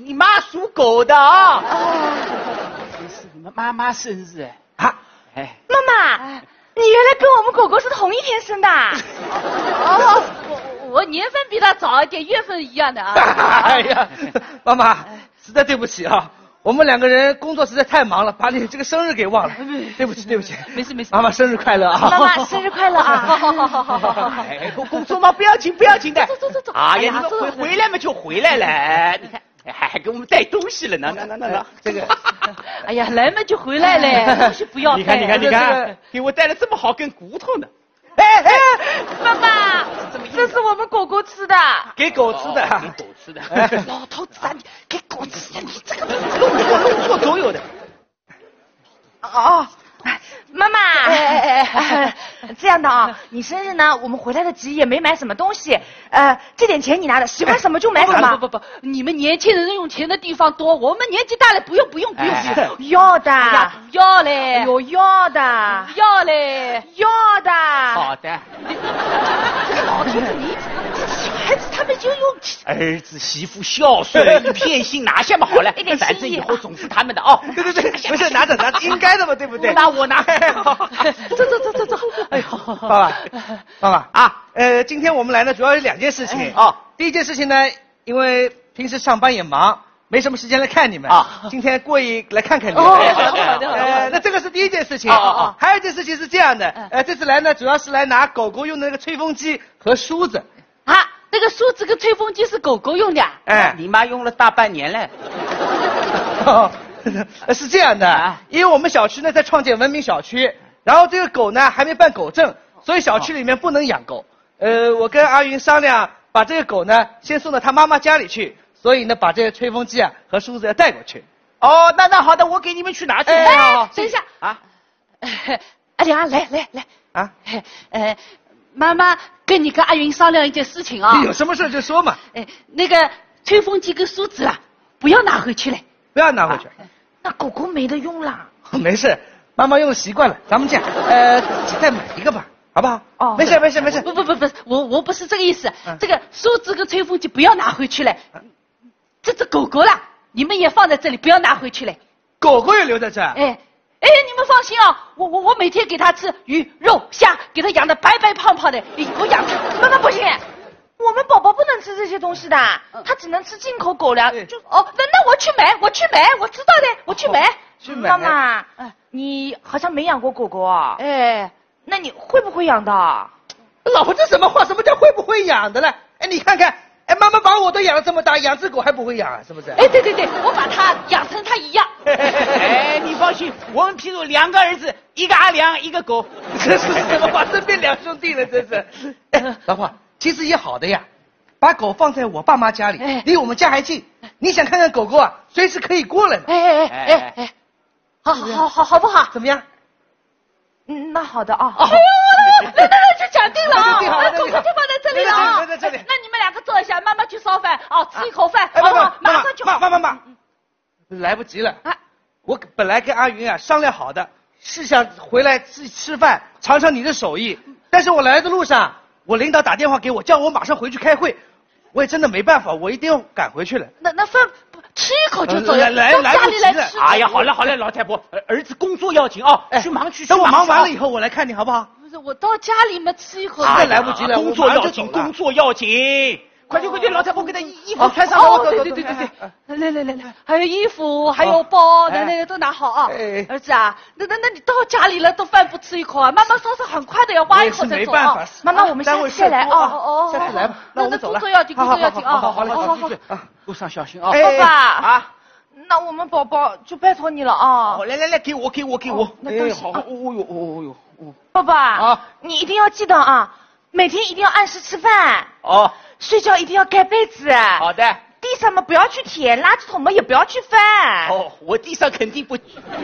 Speaker 10: 你妈属狗的啊。这是你们妈妈生日啊！哎，
Speaker 1: 妈妈，你原来跟我们狗狗是同一天生的。
Speaker 9: 哦，我年份比他早一点，月份一样的啊。
Speaker 6: 哎呀，妈妈，实在对不起啊，我们两个人工作实在太忙了，把你这个生日给忘了。对不起，对不起。
Speaker 9: 没事没事。
Speaker 6: 妈妈生日快乐啊！
Speaker 1: 妈妈生日快乐啊！
Speaker 10: 好，哎，工作嘛不要紧不要紧的。
Speaker 9: 走。
Speaker 10: 哎呀，你们回来嘛就回来了，你看。还给我们带东西了呢，那，这个，
Speaker 9: 哎呀，来嘛就回来了，东西不要带。
Speaker 10: 你看，给我带了这么好根骨头呢。
Speaker 1: 哎，妈妈，这是我们狗狗吃的，
Speaker 6: 给狗吃的，
Speaker 10: 给狗吃的。
Speaker 1: 老头子啊，你给狗吃的，你这个
Speaker 10: 弄错总有的。
Speaker 1: 哦。妈妈，这样的啊，你生日呢，我们回来得及，也没买什么东西，这点钱你拿着，喜欢什么就买什么。
Speaker 9: 不，你们年轻人用钱的地方多，我们年纪大了不用。
Speaker 1: 要的，
Speaker 9: 不要嘞，
Speaker 1: 有要的，
Speaker 9: 不要嘞，
Speaker 1: 要的。
Speaker 10: 好的。
Speaker 1: 这个老头子，你小孩子他们就用
Speaker 10: 儿子媳妇孝顺，一片心拿下嘛好了，
Speaker 1: 一点心意，
Speaker 10: 反正以后总是他们的哦。
Speaker 6: 对，不是拿着，应该的嘛，对不对？
Speaker 10: 我拿。
Speaker 1: 走。
Speaker 6: 哎，爸爸啊，今天我们来呢，主要有2件事情啊。第一件事情呢，因为平时上班也忙，没什么时间来看你们啊。今天过意来看看你们。
Speaker 1: 好的。
Speaker 6: 那这个是第一件事情。还有一件事情是这样的，这次来呢，主要是来拿狗狗用的那个吹风机和梳子。
Speaker 9: 啊，那个梳子跟吹风机是狗狗用的。
Speaker 10: 哎，你妈用了大半年了。
Speaker 6: 是这样的，因为我们小区呢在创建文明小区，然后这个狗呢还没办狗证，所以小区里面不能养狗。我跟阿云商量，把这个狗呢先送到他妈妈家里去，所以呢把这个吹风机啊和梳子要带过去。
Speaker 10: 哦，那好的，我给你们去拿去。
Speaker 1: 哎，等一下
Speaker 10: 啊，
Speaker 1: 阿良来
Speaker 6: 啊，
Speaker 9: 妈妈跟你跟阿云商量一件事情啊。
Speaker 6: 有什么事就说嘛。
Speaker 9: 那个吹风机跟梳子啊，不要拿回去了。
Speaker 6: 不要拿回去。
Speaker 1: 那狗狗没得用了。
Speaker 6: 没事，妈妈用习惯了，咱们这样，自己再买一个吧，好不好？
Speaker 1: 哦，
Speaker 6: 没事。
Speaker 9: 不，我不是这个意思。这个梳子跟吹风机不要拿回去了。这只狗狗啦，你们也放在这里，不要拿回去了。
Speaker 6: 狗狗也留在这。
Speaker 9: 哎，你们放心啊，我每天给它吃鱼肉虾，给它养的白白胖胖的，我养它。
Speaker 1: 妈妈不行。我们宝宝不能吃这些东西的，他只能吃进口狗粮。那我去买，我知道的，我去买。妈妈，你好像没养过狗狗啊？那你会不会养的？
Speaker 6: 老婆，这什么话？什么叫会不会养的呢？你看看，妈妈把我都养了这么大，养只狗还不会养啊？是不是？
Speaker 9: 对，我把它养成它一样。
Speaker 10: 你放心，我们譬如2个儿子，一个阿良，一个狗。
Speaker 6: 这是什么话？真变2兄弟了，真是。老婆。其实也好的呀，把狗放在我爸妈家里，离我们家还近。你想看看狗狗啊，随时可以过来的。
Speaker 1: 好不好？
Speaker 6: 怎么样？
Speaker 1: 那好的啊。
Speaker 9: 那就讲定了啊。狗狗就放在这里了啊。
Speaker 6: 在这里。
Speaker 9: 那你们2个坐一下，妈妈去烧饭啊，吃一口饭。
Speaker 6: 马上就。妈，来不及了。我本来跟阿云啊商量好的，是想回来吃饭，尝尝你的手艺。但是我来的路上。我领导打电话给我，叫我马上回去开会，我也真的没办法，我一定要赶回去了。
Speaker 9: 那饭吃一口就走
Speaker 6: 了，来不及了。
Speaker 10: 哎呀，好了，老太婆，儿子工作要紧啊，去忙去。
Speaker 6: 等我忙完了以后，我来看你好不好？
Speaker 9: 不是，我到家里面吃一口。
Speaker 6: 实在来不及了，
Speaker 10: 工作要紧。快去，老太婆给他衣服穿上。
Speaker 9: 对，来，还有衣服，还有包，那都拿好啊。儿子啊，那你到家里了，都饭不吃一口啊？妈妈说是很快的，要挖一口再走啊。
Speaker 1: 妈妈，我们下次来啊。
Speaker 6: 下次来吧。那我们走了。
Speaker 9: 工作要紧啊。
Speaker 6: 好，
Speaker 10: 路上小心啊。
Speaker 1: 爸爸啊，那我们宝宝就拜托你了啊。
Speaker 10: 来，给我。
Speaker 1: 那
Speaker 10: 好。哦呦。
Speaker 1: 爸爸啊，你一定要记得啊，每天一定要按时吃饭。睡觉一定要盖被子。
Speaker 10: 好的。
Speaker 1: 地上嘛不要去舔，垃圾桶嘛也不要去翻。
Speaker 10: 我地上肯定不。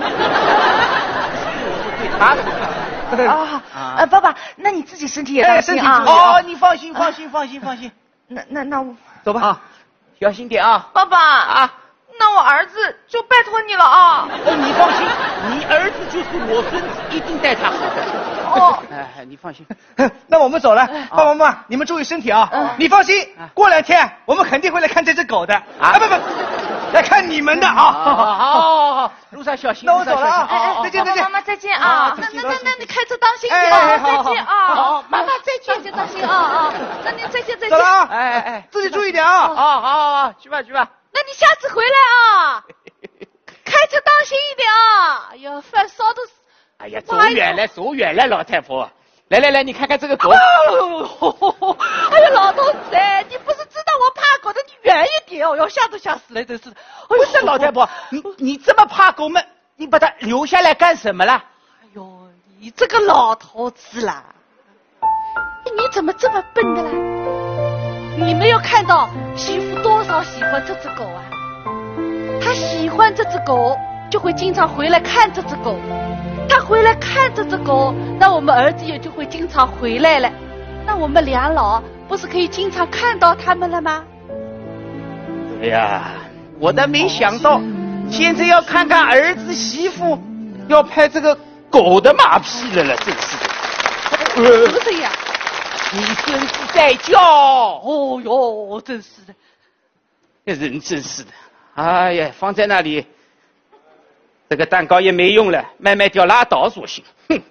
Speaker 1: 爸爸，那你自己身体也当心啊。
Speaker 10: 你放心。
Speaker 1: 那我
Speaker 6: 走吧。
Speaker 10: 小心点啊。
Speaker 1: 爸爸啊， 那我儿子就拜托你了啊！
Speaker 10: 你放心，你儿子就是我孙子，一定待他好的。
Speaker 1: 哦，
Speaker 10: 哎，你放心。
Speaker 6: 那我们走了，爸爸妈妈，你们注意身体啊！你放心，过2天我们肯定会来看这只狗的。啊，不，来看你们的啊！
Speaker 10: 好，路上小心。
Speaker 6: 那我走了啊！再见。
Speaker 1: 妈妈再见啊！那你开车当心点
Speaker 6: 啊！
Speaker 1: 再见啊！
Speaker 10: 好，妈妈再见，
Speaker 1: 当心啊！那你再见。
Speaker 6: 走了啊！
Speaker 10: 哎，
Speaker 6: 自己注意点啊！
Speaker 10: 好，去吧。
Speaker 1: 那你下次回来啊，开车当心一点啊！哎呀，饭烧都……
Speaker 10: 哎呀，走远了，老太婆。来，你看看这个狗。
Speaker 1: 哎呀，老头子，你不是知道我怕狗的，你远一点哦！吓死了，真是。
Speaker 10: 不是老太婆，你这么怕狗们，你把它留下来干什么了？
Speaker 1: 哎呦，你这个老头子啦，你怎么这么笨的啦？你没有看到媳妇多少喜欢这只狗啊？她喜欢这只狗，就会经常回来看这只狗。她回来看这只狗，那我们儿子也就会经常回来了。那我们俩老不是可以经常看到他们了吗？
Speaker 10: 哎呀，我倒没想到，现在要看看儿子媳妇要拍这个狗的马屁了，真是的。
Speaker 1: 怎么这样？
Speaker 10: 你孙子在叫。
Speaker 1: 哦哟，真是的。
Speaker 10: 人真是的。哎呀，放在那里，这个蛋糕也没用了，卖掉拉倒索性。哼。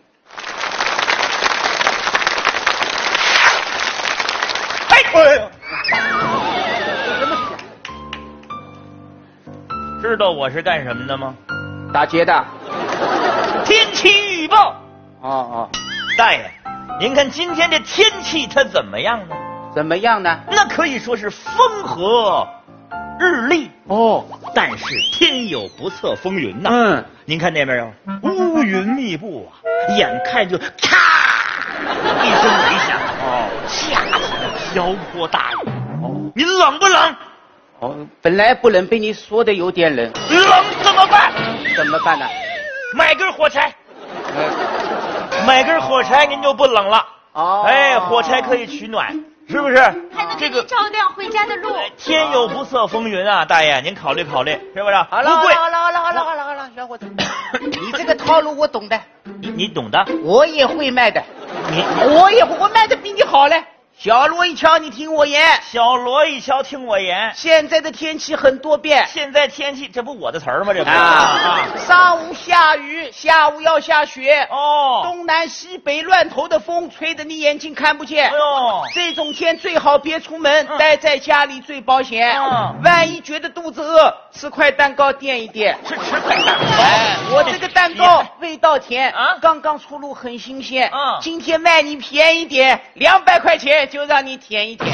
Speaker 3: 知道我是干什么的吗？
Speaker 10: 打劫的。
Speaker 3: 天气预报。
Speaker 10: 哦，
Speaker 3: 大爷，您看今天这天气它怎么样呢？
Speaker 10: 怎么样呢？
Speaker 3: 那可以说是风和日丽
Speaker 10: 哦，
Speaker 3: 但是天有不测风云呐。您看那边乌云密布啊，眼看就咔一声雷响，下起了瓢泼大雨。您冷不冷？
Speaker 10: 本来不冷，被你说的有点冷。
Speaker 3: 冷怎么办？
Speaker 10: 怎么办呢？
Speaker 3: 买根火柴。买根火柴您就不冷了。火柴可以取暖，是不是？
Speaker 1: 还能给你照亮回家的路。
Speaker 3: 天有不测风云啊，大爷您考虑考虑，是不是？
Speaker 10: 好了，小伙子，你这个套路我懂的。
Speaker 3: 你懂的？
Speaker 10: 我也会卖的。我卖的比你好嘞。小罗一敲，你听我言。
Speaker 3: 小罗一敲，听我言。
Speaker 10: 现在的天气很多变。
Speaker 3: 现在天气，这不我的词儿吗？这不
Speaker 10: 上午下雨，下午要下雪。东南西北乱头的风吹得你眼睛看不见。这种天最好别出门，待在家里最保险。万一觉得肚子饿，吃块蛋糕垫一垫。
Speaker 3: 吃块蛋糕。
Speaker 10: 我这个蛋糕味道甜，刚刚出炉，很新鲜。今天卖你便宜点，200块钱。就让你舔一舔。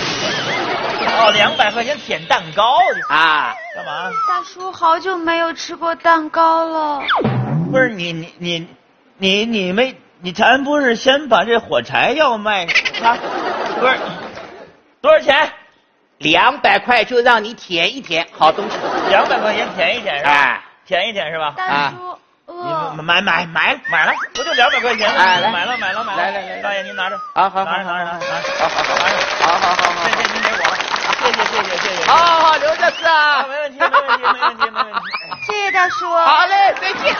Speaker 3: 200块钱舔蛋糕
Speaker 10: 啊？
Speaker 3: 干嘛？
Speaker 1: 大叔好久没有吃过蛋糕了。
Speaker 3: 不是你咱不是先把这火柴要卖啊？不是，多少钱
Speaker 10: ？200块就让你舔一舔，好东西。
Speaker 3: 200块钱舔一舔是吧？舔一舔是吧？
Speaker 1: 大叔。
Speaker 3: 你买了，不就200块钱吗？买了。
Speaker 10: 来，
Speaker 3: 大爷您拿着。
Speaker 10: 好，
Speaker 3: 拿着。
Speaker 10: 好。
Speaker 3: 这您给我了，谢谢。
Speaker 10: 好，留着吃啊。
Speaker 3: 没问题。
Speaker 1: 谢谢大叔。
Speaker 10: 好嘞，再见。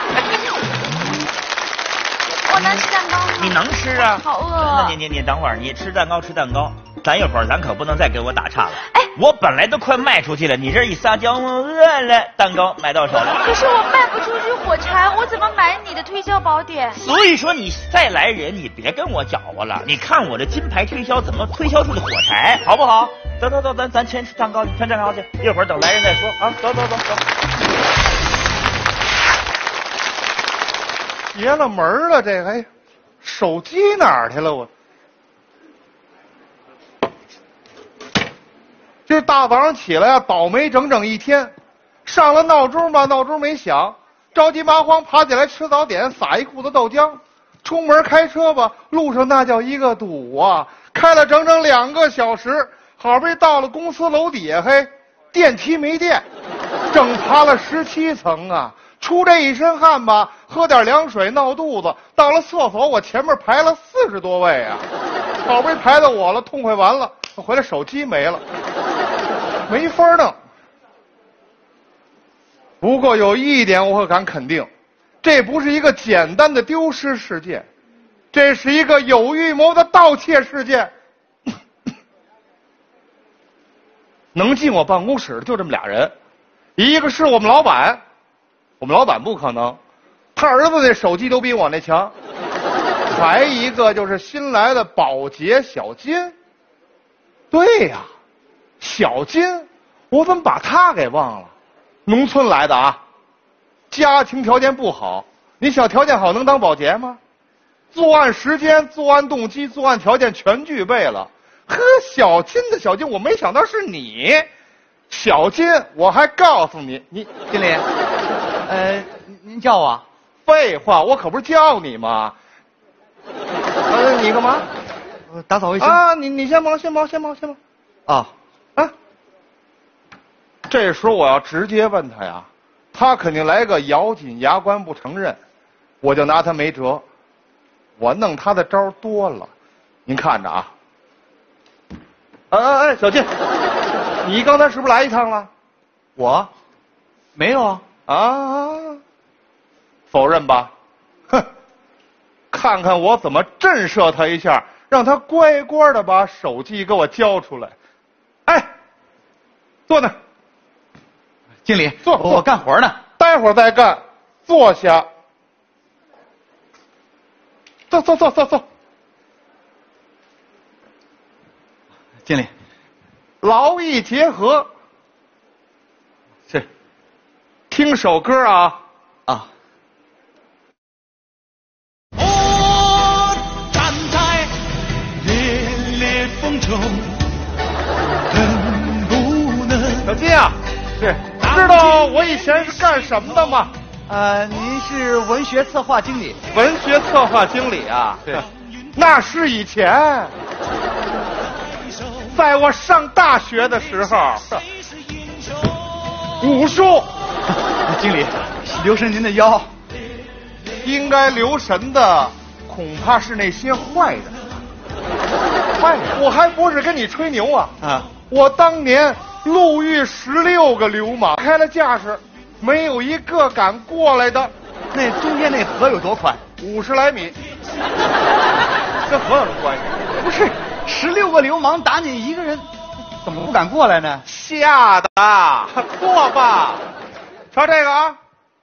Speaker 1: 我能吃蛋糕吗？
Speaker 3: 你能吃啊？
Speaker 1: 好饿。
Speaker 3: 那你等会儿，你吃蛋糕。咱一会儿咱可不能再给我打岔了。我本来都快卖出去了，你这一撒娇，我饿了，蛋糕买到手了。
Speaker 1: 可是我卖不出去火柴，我怎么买你的推销宝典？
Speaker 3: 所以说你再来人，你别跟我搅和了。你看我这金牌推销怎么推销出的火柴，好不好？走，咱先吃蛋糕去，吃蛋糕去。一会儿等来人再说啊。走。
Speaker 5: 邪了门了，这个手机哪儿去了？我这大早上起来倒霉整整一天，上了闹钟吧，闹钟没响，着急麻慌爬起来吃早点，撒一裤子豆浆，出门开车吧，路上那叫一个堵啊，开了整整2个小时，好不容易到了公司楼底下，电梯没电，正爬了17层啊，出这一身汗吧，喝点凉水闹肚子，到了厕所我前面排了40多位啊，好不容易排到我了，痛快完了，回来手机没了。没法弄，
Speaker 11: 不过有一点我可敢肯定，这不是一个简单的丢失事件，这是一个有预谋的盗窃事件。能进我办公室的就这么俩人，一个是我们老板，我们老板不可能，他儿子那手机都比我那强。还一个就是新来的保洁小金。对呀，小金，我怎么把他给忘了？农村来的啊，家庭条件不好，你想条件好能当保洁吗？作案时间、作案动机、作案条件全具备了。呵，小金的小金，我没想到是你。小金，我还告诉你，你
Speaker 6: 经理，您叫我？
Speaker 11: 废话，我可不是叫你吗？你干嘛？
Speaker 6: 打扫卫生
Speaker 11: 啊！你先忙。
Speaker 6: 啊！
Speaker 11: 这时候我要直接问他呀，他肯定来个咬紧牙关不承认，我就拿他没辙。我弄他的招多了，您看着啊。小金，你刚才是不是来一趟了？
Speaker 6: 我没有啊。
Speaker 11: 啊？否认吧？哼！看看我怎么震慑他一下，让他乖乖的把手机给我交出来。哎，坐那。
Speaker 6: 经理，
Speaker 11: 坐，
Speaker 6: 我干活呢。
Speaker 11: 待会儿再干，坐下。坐。
Speaker 6: 经理，
Speaker 11: 劳逸结合。
Speaker 6: 是。
Speaker 11: 听首歌啊。
Speaker 6: 啊。
Speaker 2: 站在烈烈风中，能不能？
Speaker 11: 小金啊，是知道我以前是干什么的吗？
Speaker 6: 您是文学策划经理。
Speaker 11: 文学策划经理啊？
Speaker 6: 对，
Speaker 11: 那是以前，在我上大学的时候，武术。
Speaker 6: 经理，留神您的腰。
Speaker 11: 应该留神的恐怕是那些坏人。我还不是跟你吹牛啊！我当年路遇16个流氓，开了架势，没有一个敢过来的。
Speaker 6: 那中间那河有多宽
Speaker 11: ？50来米。跟河有什么关系？
Speaker 6: 不是，16个流氓打你一个人，怎么不敢过来呢？
Speaker 11: 吓的，坐吧。瞧这个啊。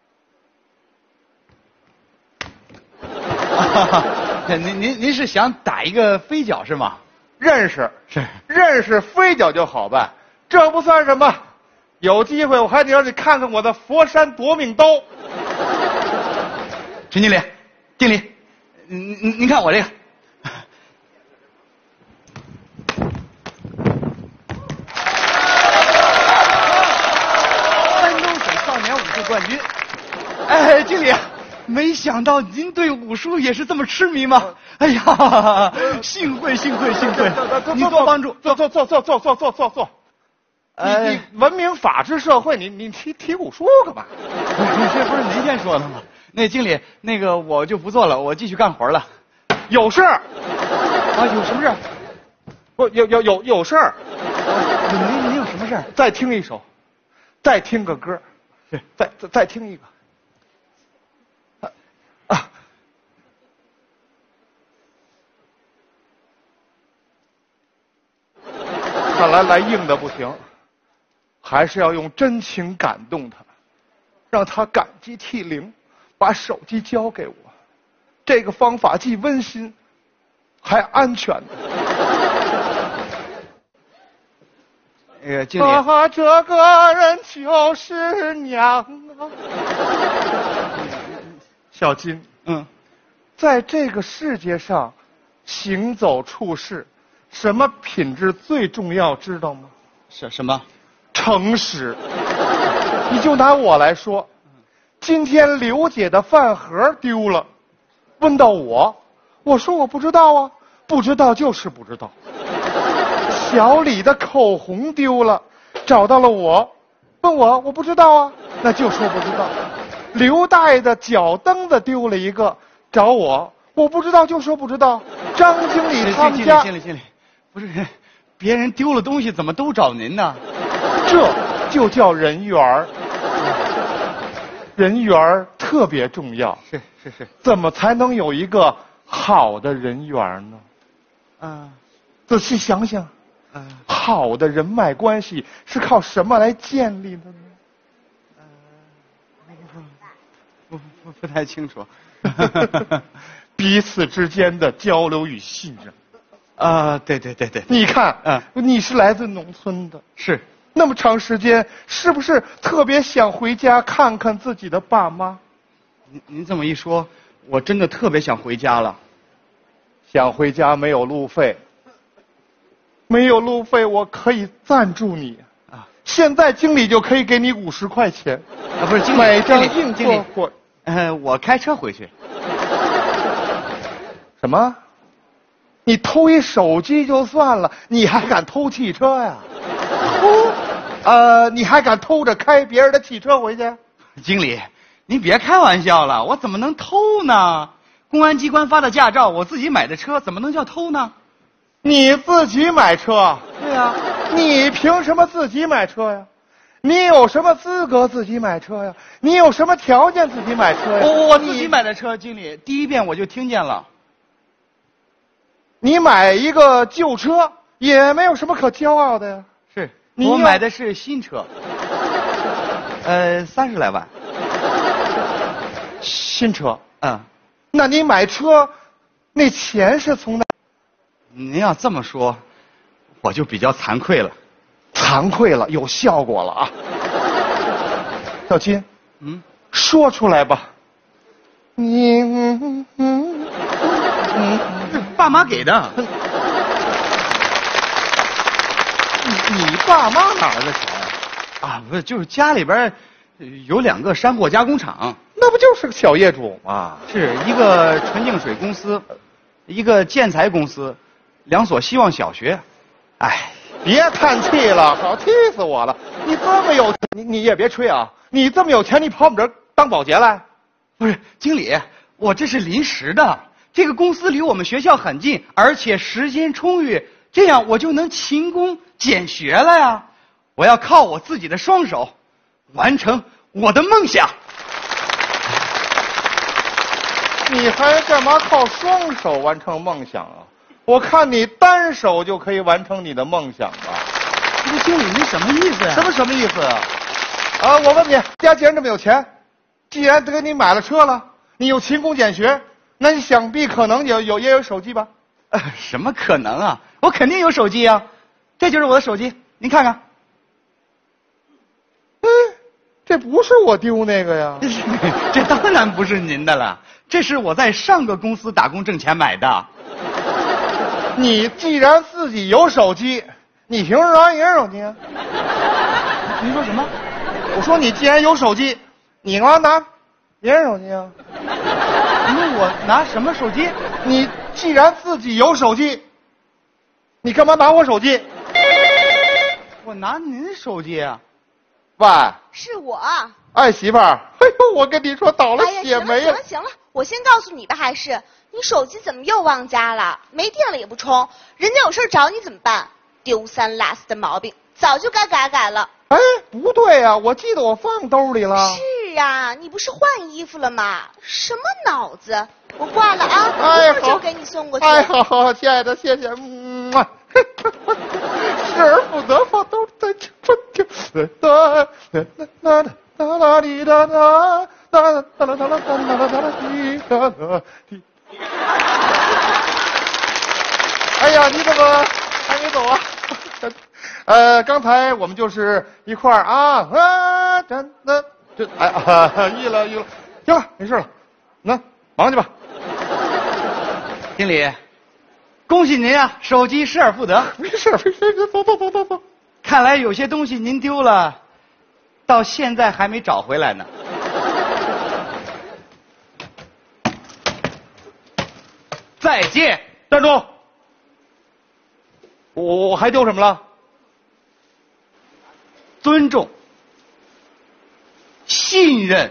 Speaker 6: 您是想打一个飞脚是吗？
Speaker 11: 认识
Speaker 6: 是
Speaker 11: 认识飞脚就好办，这不算什么。有机会我还得让你看看我的佛山夺命刀。
Speaker 6: 陈经理，经理，您看我这个。山东省少年武术冠军。哎，经理，没想到您对武术也是这么痴迷吗？哎呀，幸会。您多帮助。
Speaker 11: 坐。你文明法治社会，你提武术干嘛？
Speaker 6: 这不是您先说的吗？那经理，那个我就不做了，我继续干活了。
Speaker 11: 有事儿
Speaker 6: 啊？有什么事儿？
Speaker 11: 不，有事儿。
Speaker 6: 您有什么事儿？
Speaker 11: 再听一首，再听个歌，再听一个。看来来硬的不行，还是要用真情感动他，让他感激涕零，把手机交给我。这个方法既温馨，还安全。
Speaker 6: 经理，
Speaker 11: 这个人就是娘啊！小金，在这个世界上行走处事，什么品质最重要，知道吗？
Speaker 6: 什么？
Speaker 11: 诚实。你就拿我来说，今天刘姐的饭盒丢了，问到我说我不知道啊，不知道就是不知道。小李的口红丢了，找到了我，问我不知道啊，那就说不知道。刘大爷的脚蹬子丢了一个，找我不知道就说不知道。张经理他们家，
Speaker 6: 经理，不是别人丢了东西怎么都找您呢？
Speaker 11: 这就叫人缘儿。 人缘特别重要。
Speaker 6: 是，
Speaker 11: 怎么才能有一个好的人缘呢？仔细想想，好的人脉关系是靠什么来建立的呢？
Speaker 6: 不太清楚。
Speaker 11: 彼此之间的交流与信任。
Speaker 6: 对。
Speaker 11: 你看，你是来自农村的，
Speaker 6: 是
Speaker 11: 那么长时间，是不是特别想回家看看自己的爸妈？
Speaker 6: 您这么一说，我真的特别想回家了。
Speaker 11: 想回家没有路费，我可以赞助你啊！现在经理就可以给你50块钱
Speaker 6: 不是经理，
Speaker 11: 买张硬座货。
Speaker 6: 我开车回去。
Speaker 11: 什么？你偷一手机就算了，你还敢偷汽车呀？你还敢偷着开别人的汽车回去？
Speaker 6: 经理，您别开玩笑了，我怎么能偷呢？公安机关发的驾照，我自己买的车，怎么能叫偷呢？
Speaker 11: 你自己买车？
Speaker 6: 对呀。
Speaker 11: 你凭什么自己买车呀？你有什么资格自己买车呀？你有什么条件自己买车呀？
Speaker 6: 我自己买的车，经理，第一遍我就听见了。
Speaker 11: 你买一个旧车也没有什么可骄傲的呀。
Speaker 6: 是，我买的是新车，30来万。
Speaker 11: 新车？那你买车那钱是从哪？
Speaker 6: 您要这么说，我就比较惭愧了。
Speaker 11: 惭愧了，有效果了啊！小金，说出来吧。你
Speaker 6: 爸妈给的。
Speaker 11: 你爸妈哪来的钱
Speaker 6: 不是，就是家里边有2个山货加工厂。
Speaker 11: 那不就是个小业主吗？
Speaker 6: 是一个纯净水公司，一个建材公司，2所希望小学。
Speaker 11: 别叹气了，好气死我了！你这么有，你也别吹啊！你这么有钱，你跑我们这儿当保洁来？
Speaker 6: 不是，经理，我这是临时的。这个公司离我们学校很近，而且时间充裕，这样我就能勤工俭学了呀。我要靠我自己的双手，完成我的梦想。
Speaker 11: 你还干嘛靠双手完成梦想啊？我看你单手就可以完成你的梦想吧。
Speaker 6: 这个经理，你什么意思呀？
Speaker 11: 什么意思啊？我问你，家既然这么有钱，既然给你买了车了，你又勤工俭学，那你想必可能也有手机吧？
Speaker 6: 什么可能啊？我肯定有手机啊！这就是我的手机，您看看。
Speaker 11: 这不是我丢那个呀？
Speaker 6: 这当然不是您的了，这是我在上个公司打工挣钱买的。
Speaker 11: 你既然自己有手机，你凭什么拿别人手机啊？
Speaker 6: 您说什么？
Speaker 11: 我说你既然有手机，你干嘛拿别人手机啊？
Speaker 6: 那我拿什么手机？
Speaker 11: 你既然自己有手机，你干嘛拿我手机？
Speaker 6: 我拿您手机啊？
Speaker 11: 喂，
Speaker 1: 是我。
Speaker 11: 媳妇儿，我跟你说倒了血霉了。
Speaker 1: 行了，我先告诉你吧，还是你手机怎么又忘家了？没电了也不充，人家有事找你怎么办？丢三落四的毛病，早就该改了。
Speaker 11: 不对啊，我记得我放兜里了。
Speaker 1: 是啊，你不是换衣服了吗？什么脑子？我挂了啊，一会儿就给你送过去。
Speaker 11: 好，亲爱的，谢谢。失而复得，放兜在春天。哎呀，你怎么还没走啊？刚才我们就是一块儿真的郁了，行了，没事了，那忙去吧。
Speaker 6: 经理，恭喜您啊，手机失而复得。
Speaker 11: 没事，走。
Speaker 6: 看来有些东西您丢了，到现在还没找回来呢。再见。
Speaker 11: 站住！我还丢什么了？
Speaker 6: 尊重、信任。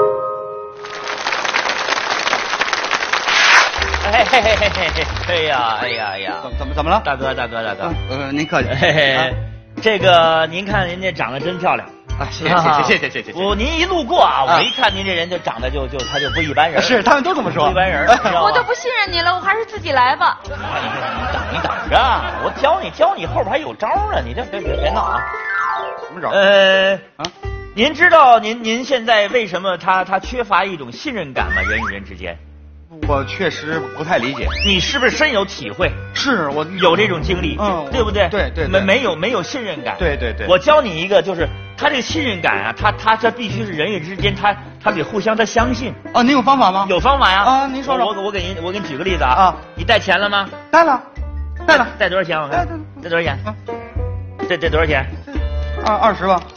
Speaker 3: 哎呀！
Speaker 6: 怎么了？
Speaker 3: 大哥，
Speaker 6: 您客气。
Speaker 3: 这个您看人家长得真漂亮，
Speaker 6: 啊，谢谢。
Speaker 3: 您一路过啊，我一看您这人就长得他就不一般人。
Speaker 6: 是，他们都这么说。
Speaker 3: 不一般人，
Speaker 1: 我都不信任你了，我还是自己来吧。
Speaker 3: 你等着，我教你，后边还有招呢。你这别闹啊！
Speaker 6: 什么招？
Speaker 3: 您知道您现在为什么他缺乏一种信任感吗？人与人之间。
Speaker 6: 我确实不太理解，
Speaker 3: 你是不是深有体会？
Speaker 6: 是我
Speaker 3: 有这种经历，对不对？
Speaker 6: 对，
Speaker 3: 没有信任感。
Speaker 6: 对。
Speaker 3: 我教你一个，就是他这个信任感啊，他这必须是人与之间，他得互相相信。
Speaker 6: 啊，您有方法吗？
Speaker 3: 有方法呀。
Speaker 6: 啊，您说说。
Speaker 3: 我给你举个例子啊。你带钱了吗？
Speaker 6: 带了。
Speaker 3: 带多少钱？我看。带多少钱？这多少钱
Speaker 6: ？20吧。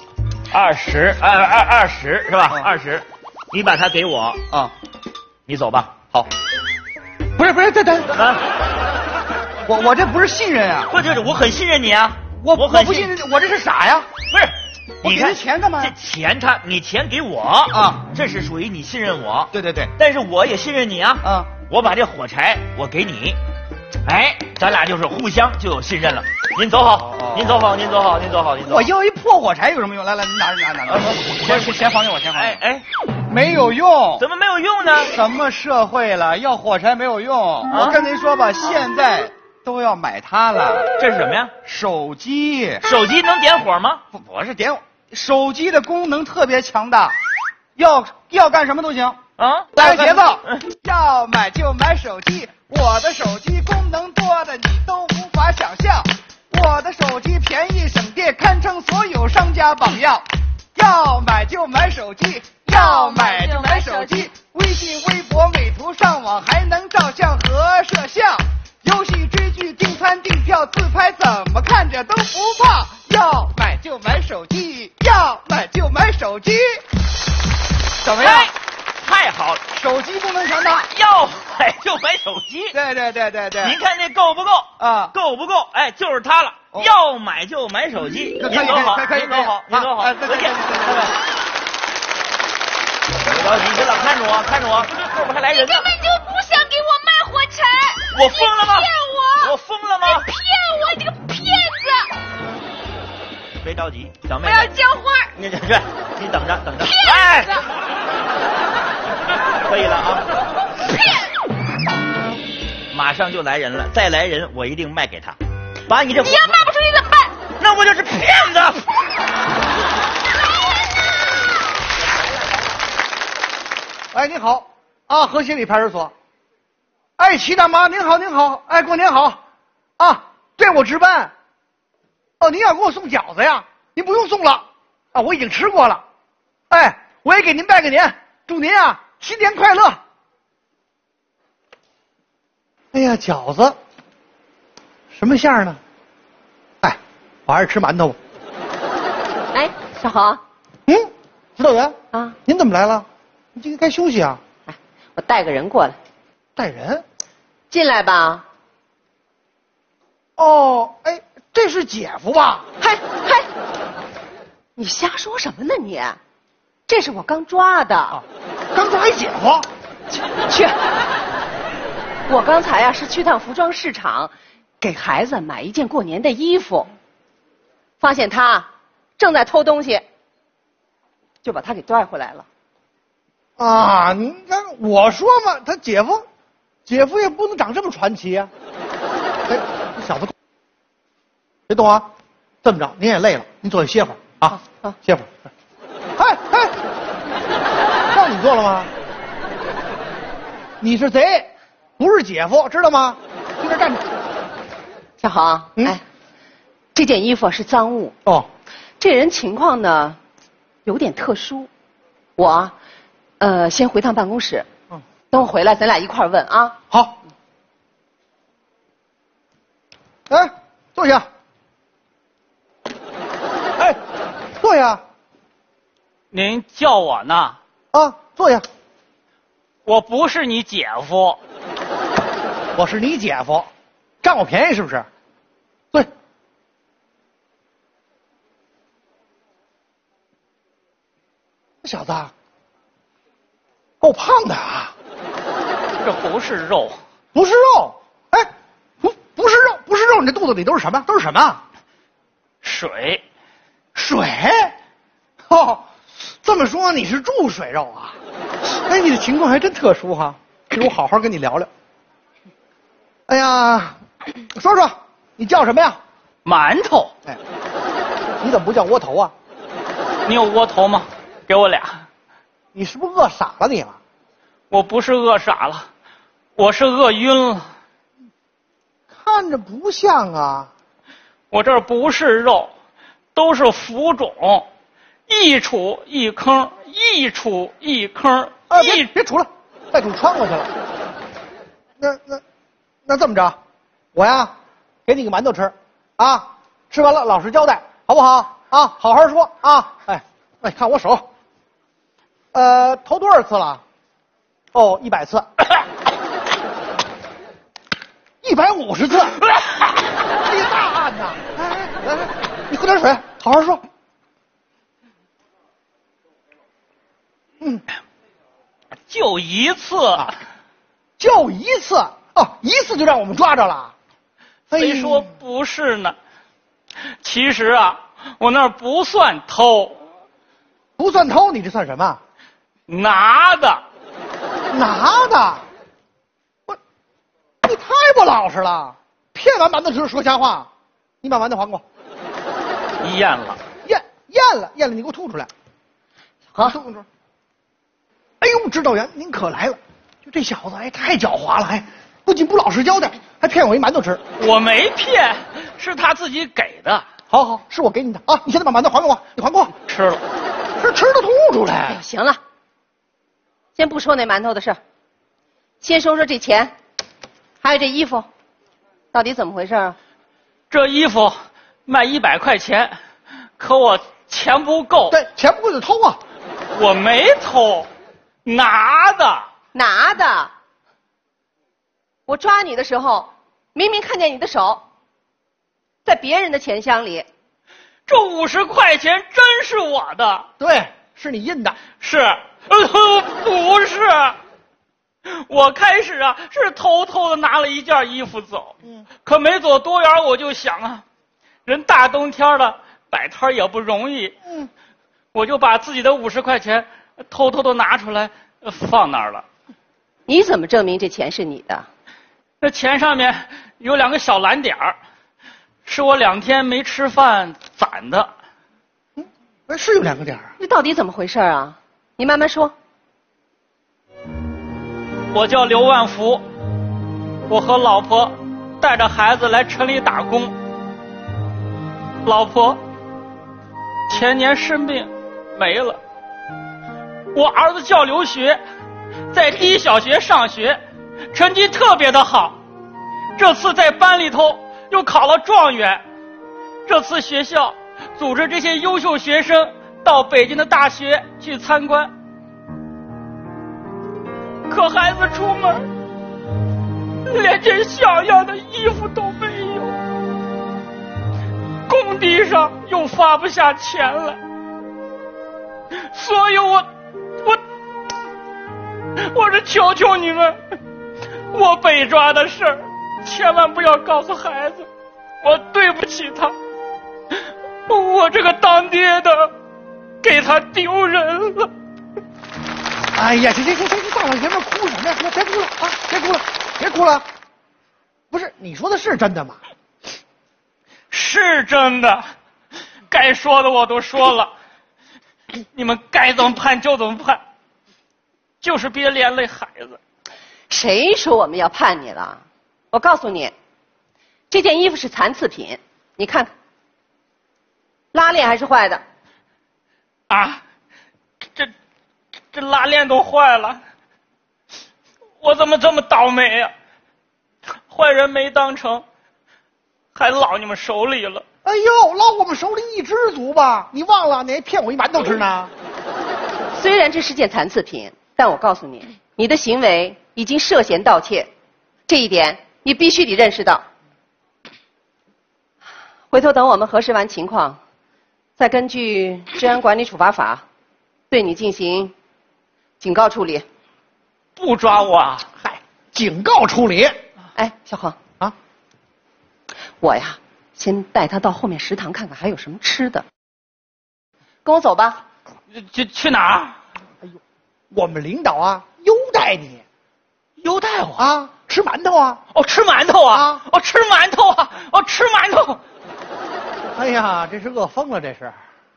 Speaker 3: 20是吧？20，你把它给我
Speaker 6: 啊，
Speaker 3: 你走吧。
Speaker 6: 好，不是，等啊！我这不是信任啊！
Speaker 3: 不就是我很信任你啊！
Speaker 6: 我不信任，我这是傻呀！
Speaker 3: 不是，
Speaker 6: 你给钱干嘛？
Speaker 3: 这钱你钱给我
Speaker 6: 啊，
Speaker 3: 这是属于你信任我。
Speaker 6: 对。
Speaker 3: 但是我也信任你啊！
Speaker 6: 啊，
Speaker 3: 我把这火柴我给你，哎，咱俩就是互相就有信任了。您走好，您走好。
Speaker 6: 我要一破火柴有什么用？来，你拿。钱还给我，
Speaker 3: 哎。
Speaker 6: 没有用，
Speaker 3: 怎么没有用呢？
Speaker 6: 什么社会了，要火柴没有用。我跟您说吧，现在都要买它了。
Speaker 3: 这是什么呀？
Speaker 6: 手机。
Speaker 3: 手机能点火吗？
Speaker 6: 不是点火，手机的功能特别强大，要干什么都行啊。来个节奏，要买就买手机，我的手机功能多的你都无法想象，我的手机便宜省电，堪称所有商家榜样。要买就买手机，要买就买手机，微信、微博、美图上网还能照相和摄像，游戏、追剧、订餐、订票、自拍，怎么看着都不怕。要买就买手机，要买就买手机，怎么样？
Speaker 3: 太好了，
Speaker 6: 手机功能强大，
Speaker 3: 要买就买手机。
Speaker 6: 对。
Speaker 3: 您看这够不够啊？够不够？哎，就是它了。要买就买手机。您走好，您走好。再见。别着急，别老看着我，后边还来人呢。
Speaker 1: 你根本就不想给我卖火柴。
Speaker 3: 我疯了吗？
Speaker 1: 你骗我！
Speaker 3: 我疯了吗？
Speaker 1: 你骗我，你个骗子！
Speaker 3: 别着急，小妹
Speaker 1: 妹。我要浇花。
Speaker 3: 你等着。
Speaker 1: 骗子！
Speaker 3: 可以了啊。马上就来人了，再来人我一定卖给他。把你这
Speaker 1: 你要卖不出去怎么办？
Speaker 3: 那我就是骗子。
Speaker 6: 哎，你好啊，河西里派出所。哎，齐大妈，您好，哎，过年好啊！对，我值班。哦，您要给我送饺子呀？您不用送了啊，我已经吃过了。哎，我也给您拜个年，祝您啊新年快乐。哎呀，饺子什么馅儿呢？哎，我还是吃馒头吧。
Speaker 12: 哎，小豪。
Speaker 6: 指导员
Speaker 12: 啊，
Speaker 6: 您怎么来了？你今天该休息啊。
Speaker 12: 哎，我带个人过来。
Speaker 6: 带人？
Speaker 12: 进来吧。
Speaker 6: 哦，哎，这是姐夫吧？
Speaker 12: 嗨，你瞎说什么呢你？这是我刚抓的。啊，
Speaker 6: 刚抓一姐夫？
Speaker 12: 去。我刚才呀是去趟服装市场，给孩子买一件过年的衣服，发现他正在偷东西，就把他给拽回来了。
Speaker 6: 啊，你看我说嘛，他姐夫也不能长这么传奇啊！哎，这小子，别动啊！这么着，您也累了，您坐下歇会儿啊，歇会儿。哎，让你做了吗？你是贼，不是姐夫，知道吗？在这站着。
Speaker 12: 小豪，哎，这件衣服是赃物哦。这人情况呢，有点特殊。我，先回趟办公室。等我回来，咱俩一块儿问啊。
Speaker 6: 好。哎，坐下。哎，坐下。
Speaker 8: 您叫我呢？
Speaker 6: 啊，坐下。
Speaker 8: 我不是你姐夫。
Speaker 6: 我是你姐夫，占我便宜是不是？对。这小子够胖的啊！
Speaker 8: 这不是肉，
Speaker 6: 不是肉。哎，不是肉，不是肉，你这肚子里都是什么？都是什么？
Speaker 8: 水。
Speaker 6: 水？哦，
Speaker 7: 么说你是注水肉啊？哎，你的情况还真特殊哈，给我好好跟你聊聊。哎呀，说说你叫什么呀？
Speaker 8: 馒头。
Speaker 7: 哎，你怎么不叫窝头啊？
Speaker 8: 你有窝头吗？给我俩。
Speaker 7: 你是不是饿傻了你了？
Speaker 8: 我不是饿傻了，我是饿晕了。
Speaker 7: 看着不像啊。
Speaker 8: 我这儿不是肉，都是浮肿，一杵一坑，一杵一坑。
Speaker 7: 啊，别杵了，再杵穿过去了。那这么着，我呀给你个馒头吃，啊，吃完了老实交代，好不好？啊，好好说啊。哎，看我手。头多少次了？哦，100次。150次。你大案呐！来，你喝点水，好好说。
Speaker 8: 就一次，
Speaker 7: 就一次哦，一次就让我们抓着了。
Speaker 8: 非说不是呢。其实啊，我那儿不算偷。
Speaker 7: 不算偷，你这算什么？
Speaker 8: 拿的。
Speaker 7: 拿的？你太不老实了！骗完馒头吃说瞎话。你把馒头还给我。
Speaker 8: 咽了。
Speaker 7: 咽了，你给我吐出来。好，吐出来。哎呦，指导员您可来了！就这小子，哎，太狡猾了，还不仅不老实交代，还骗我一馒头吃。
Speaker 8: 我没骗，是他自己给的。
Speaker 7: 好，是我给你的啊！你现在把馒头还给我，你还给我。
Speaker 8: 吃了，
Speaker 7: 是吃的吐出来。
Speaker 12: 哎呦，行了，先不说那馒头的事，先说说这钱，还有这衣服，到底怎么回事啊？
Speaker 8: 这衣服卖100块钱，可我钱不够。
Speaker 7: 对，钱不够就偷啊！
Speaker 8: 我没偷，拿的。
Speaker 12: 拿的。我抓你的时候，明明看见你的手在别人的钱箱里。
Speaker 8: 这50块钱真是我的。
Speaker 7: 对，是你印的。
Speaker 8: 是，不是。我开始啊是偷偷的拿了一件衣服走，可没走多远我就想啊，人大冬天的摆摊也不容易，我就把自己的50块钱偷偷的拿出来放那儿了。
Speaker 12: 你怎么证明这钱是你的？
Speaker 8: 那钱上面有2个小蓝点儿，是我2天没吃饭攒的。
Speaker 7: 是有2个点儿。
Speaker 12: 这到底怎么回事啊？你慢慢说。
Speaker 8: 我叫刘万福，我和老婆带着孩子来城里打工。老婆前年生病没了。我儿子叫刘学，在第1小学上学，成绩特别的好，这次在班里头又考了状元。这次学校组织这些优秀学生到北京的大学去参观，可孩子出门连件像样的衣服都没有，工地上又发不下钱来，所以我是求求你们，我被抓的事儿千万不要告诉孩子，我对不起他，我这个当爹的给他丢人了。
Speaker 7: 哎呀，行，大老爷们哭什么呀？别哭了啊！别哭了！不是，你说的是真的吗？
Speaker 8: 是真的，该说的我都说了，你们该怎么判就怎么判，就是别连累孩子。
Speaker 12: 谁说我们要判你了？我告诉你，这件衣服是残次品，你看看，拉链还是坏的。
Speaker 8: 啊，这拉链都坏了，我怎么这么倒霉呀？坏人没当成，还落你们手里了。
Speaker 7: 哎呦，落我们手里一知足吧？你忘了你还骗我一馒头吃呢？
Speaker 12: 虽然这是件残次品，但我告诉你，你的行为已经涉嫌盗窃，这一点你必须得认识到。回头等我们核实完情况，再根据治安管理处罚法对你进行警告处理。
Speaker 8: 不抓我啊？
Speaker 7: 嗨，警告处理。
Speaker 12: 哎，小黄
Speaker 7: 啊，
Speaker 12: 我呀先带他到后面食堂看看还有什么吃的。跟我走吧。
Speaker 8: 去哪儿？
Speaker 7: 哎呦，我们领导啊优待你，
Speaker 8: 优待我
Speaker 7: 啊，吃馒头啊！
Speaker 8: 哦，吃馒头啊！哦，吃馒头啊！哦，吃馒头！
Speaker 7: 哎呀，这是饿疯了，这是。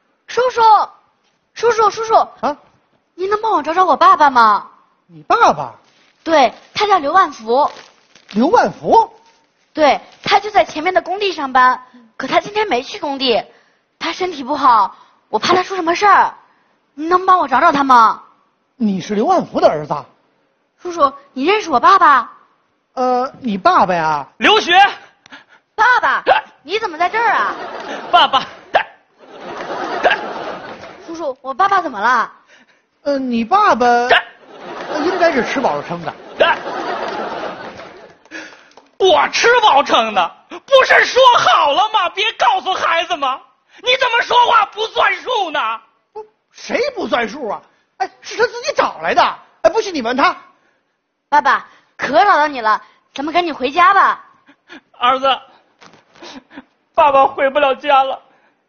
Speaker 1: 叔叔
Speaker 7: 啊，
Speaker 1: 您能帮我找找我爸爸吗？
Speaker 7: 你爸爸？
Speaker 1: 对，他叫刘万福。
Speaker 7: 刘万福？
Speaker 1: 对，他就在前面的工地上班，可他今天没去工地，他身体不好，我怕他出什么事儿，您能帮我找找他吗？
Speaker 7: 你是刘万福的儿子？
Speaker 1: 叔叔，你认识我爸爸？
Speaker 7: 你爸爸呀？
Speaker 8: 刘学。
Speaker 1: 爸爸，你怎么在这儿啊？
Speaker 8: 爸爸。
Speaker 1: 叔叔，我爸爸怎么了？
Speaker 7: 你爸爸应该是吃饱了撑的。
Speaker 8: 我吃饱撑的，不是说好了吗？别告诉孩子吗？你怎么说话不算数呢？
Speaker 7: 谁不算数啊？哎，是他自己找来的。哎，不信你问他。
Speaker 1: 爸爸，可找到你了，咱们赶紧回家吧。
Speaker 8: 儿子，爸爸回不了家了，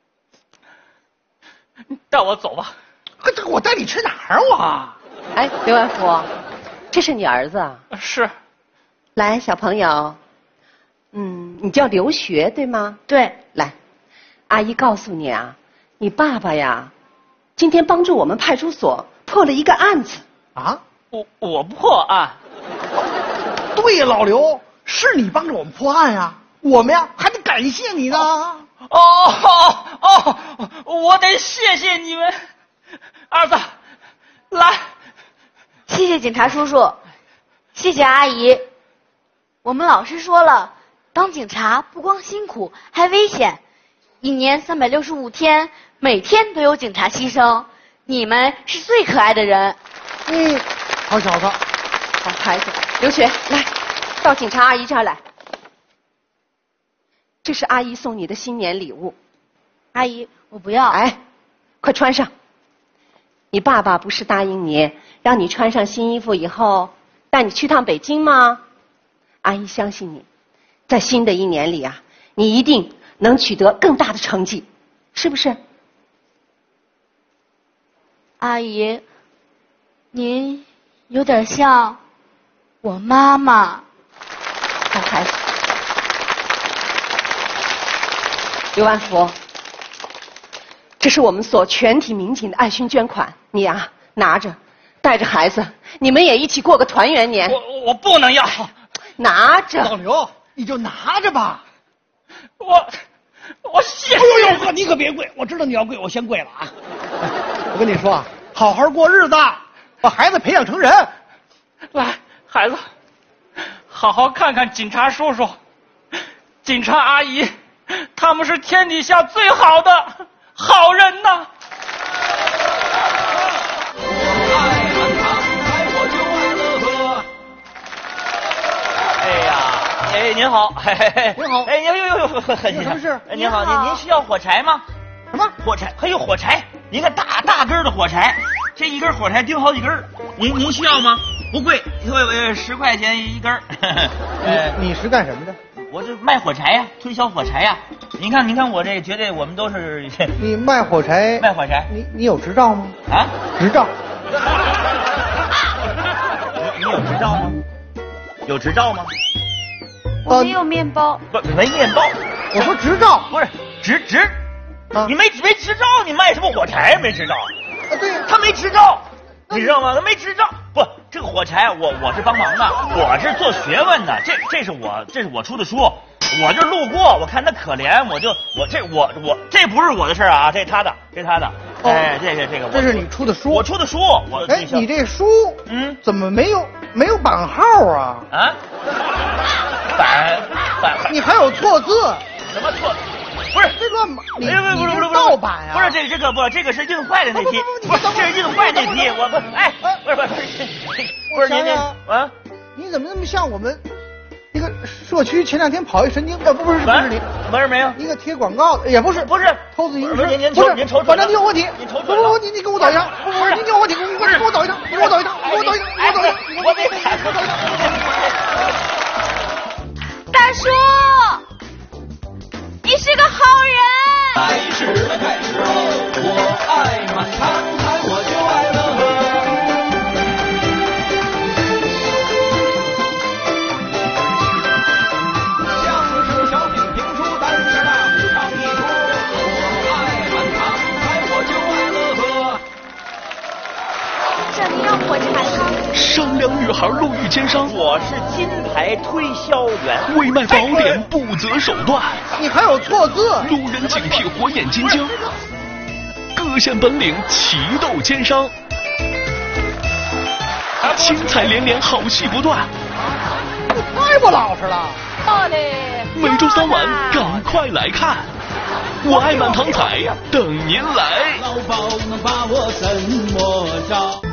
Speaker 8: 带我走吧。
Speaker 7: 我带你去哪儿啊？
Speaker 12: 哎，刘万福，这是你儿子啊？
Speaker 8: 是。
Speaker 12: 来，小朋友，你叫刘学对吗？
Speaker 1: 对。
Speaker 12: 来，阿姨告诉你啊，你爸爸呀，今天帮助我们派出所破了一个案子。
Speaker 7: 啊？
Speaker 8: 我破案？
Speaker 7: 对呀，老刘，是你帮着我们破案呀，我们呀还得感谢你呢。
Speaker 8: 我得谢谢你们，儿子，来，
Speaker 1: 谢谢警察叔叔，谢谢阿姨。我们老师说了，当警察不光辛苦，还危险。一年365天，每天都有警察牺牲。你们是最可爱的人。
Speaker 7: 好小子，
Speaker 12: 好孩子。刘学，来，到警察阿姨这儿来。这是阿姨送你的新年礼物。
Speaker 1: 阿姨，我不要。
Speaker 12: 哎，快穿上。你爸爸不是答应你，让你穿上新衣服以后，带你去趟北京吗？阿姨相信你，在新的一年里啊，你一定能取得更大的成绩，是不是？
Speaker 1: 阿姨，您有点像我妈妈。
Speaker 12: 好孩子。刘万福，这是我们所全体民警的爱心捐款，你啊拿着，带着孩子，你们也一起过个团圆年。
Speaker 8: 我不能要。
Speaker 12: 拿着。
Speaker 7: 老刘，你就拿着吧。
Speaker 8: 我谢谢。
Speaker 7: 哎呦，你可别跪，我知道你要跪，我先跪了啊。我跟你说啊，好好过日子，把孩子培养成人。
Speaker 8: 来，孩子，好好看看警察叔叔、警察阿姨，他们是天底下最好的好人呐。
Speaker 3: 哎，您好，
Speaker 7: 您好，
Speaker 3: 哎，呦，
Speaker 7: 什么事？
Speaker 3: 您好，您需要火柴吗？
Speaker 7: 什么
Speaker 3: 火柴？还有火柴，您看大根的火柴，这一根火柴钉好几根，您需要吗？不贵，10块钱一根。
Speaker 7: 你是干什么的？
Speaker 3: 我这卖火柴呀，推销火柴呀。您看我这绝对，我们都是。
Speaker 7: 你卖火柴？
Speaker 3: 卖火柴。
Speaker 7: 你有执照吗？
Speaker 3: 啊？
Speaker 7: 执照。
Speaker 3: 你有执照吗？有执照吗？
Speaker 1: 我没有面包。
Speaker 3: 不，没面包。
Speaker 7: 我说执照，
Speaker 3: 不是执。啊，你没执照，你卖什么火柴？没执照。
Speaker 7: 对，
Speaker 3: 他没执照，你知道吗？他没执照。不，这个火柴我是帮忙的，我是做学问的。这是我出的书，我就路过，我看他可怜，我这不是我的事啊，这是他的。哎，这个
Speaker 7: 这是你出的书，
Speaker 3: 我出的书，
Speaker 7: 哎，你这书怎么没有版号啊？
Speaker 3: 啊？版，
Speaker 7: 你还有错字？
Speaker 3: 什么错？不是
Speaker 7: 这乱码，你
Speaker 3: 不是
Speaker 7: 盗版呀？
Speaker 3: 不是这个是硬坏的那批，不是这是硬坏那批，我不哎，不是您啊？
Speaker 7: 你怎么那么像我们那个社区前2天跑一神经？不是你，
Speaker 3: 没人没有
Speaker 7: 一个贴广告的，也不是偷自行车，
Speaker 3: 您瞅，
Speaker 7: 反正你有问题，
Speaker 3: 您瞅
Speaker 7: 你跟我走一趟，不是你有问题，你跟我走一趟，你跟我走一趟，
Speaker 1: 大叔，你是个好人。
Speaker 2: 开始了，我爱满堂开。
Speaker 13: 牌路遇奸商，
Speaker 3: 我是金牌推销员，
Speaker 13: 为卖宝典不择手段。
Speaker 10: 你还有错字，
Speaker 13: 路人警惕，火眼金睛，各显本领，奇斗奸商，精彩连连，好戏不断。
Speaker 10: 你太不老实了。
Speaker 12: 好嘞，
Speaker 13: 每周3晚，赶快来看！我爱满堂彩，等您来。
Speaker 2: 老鸨能把我怎么着？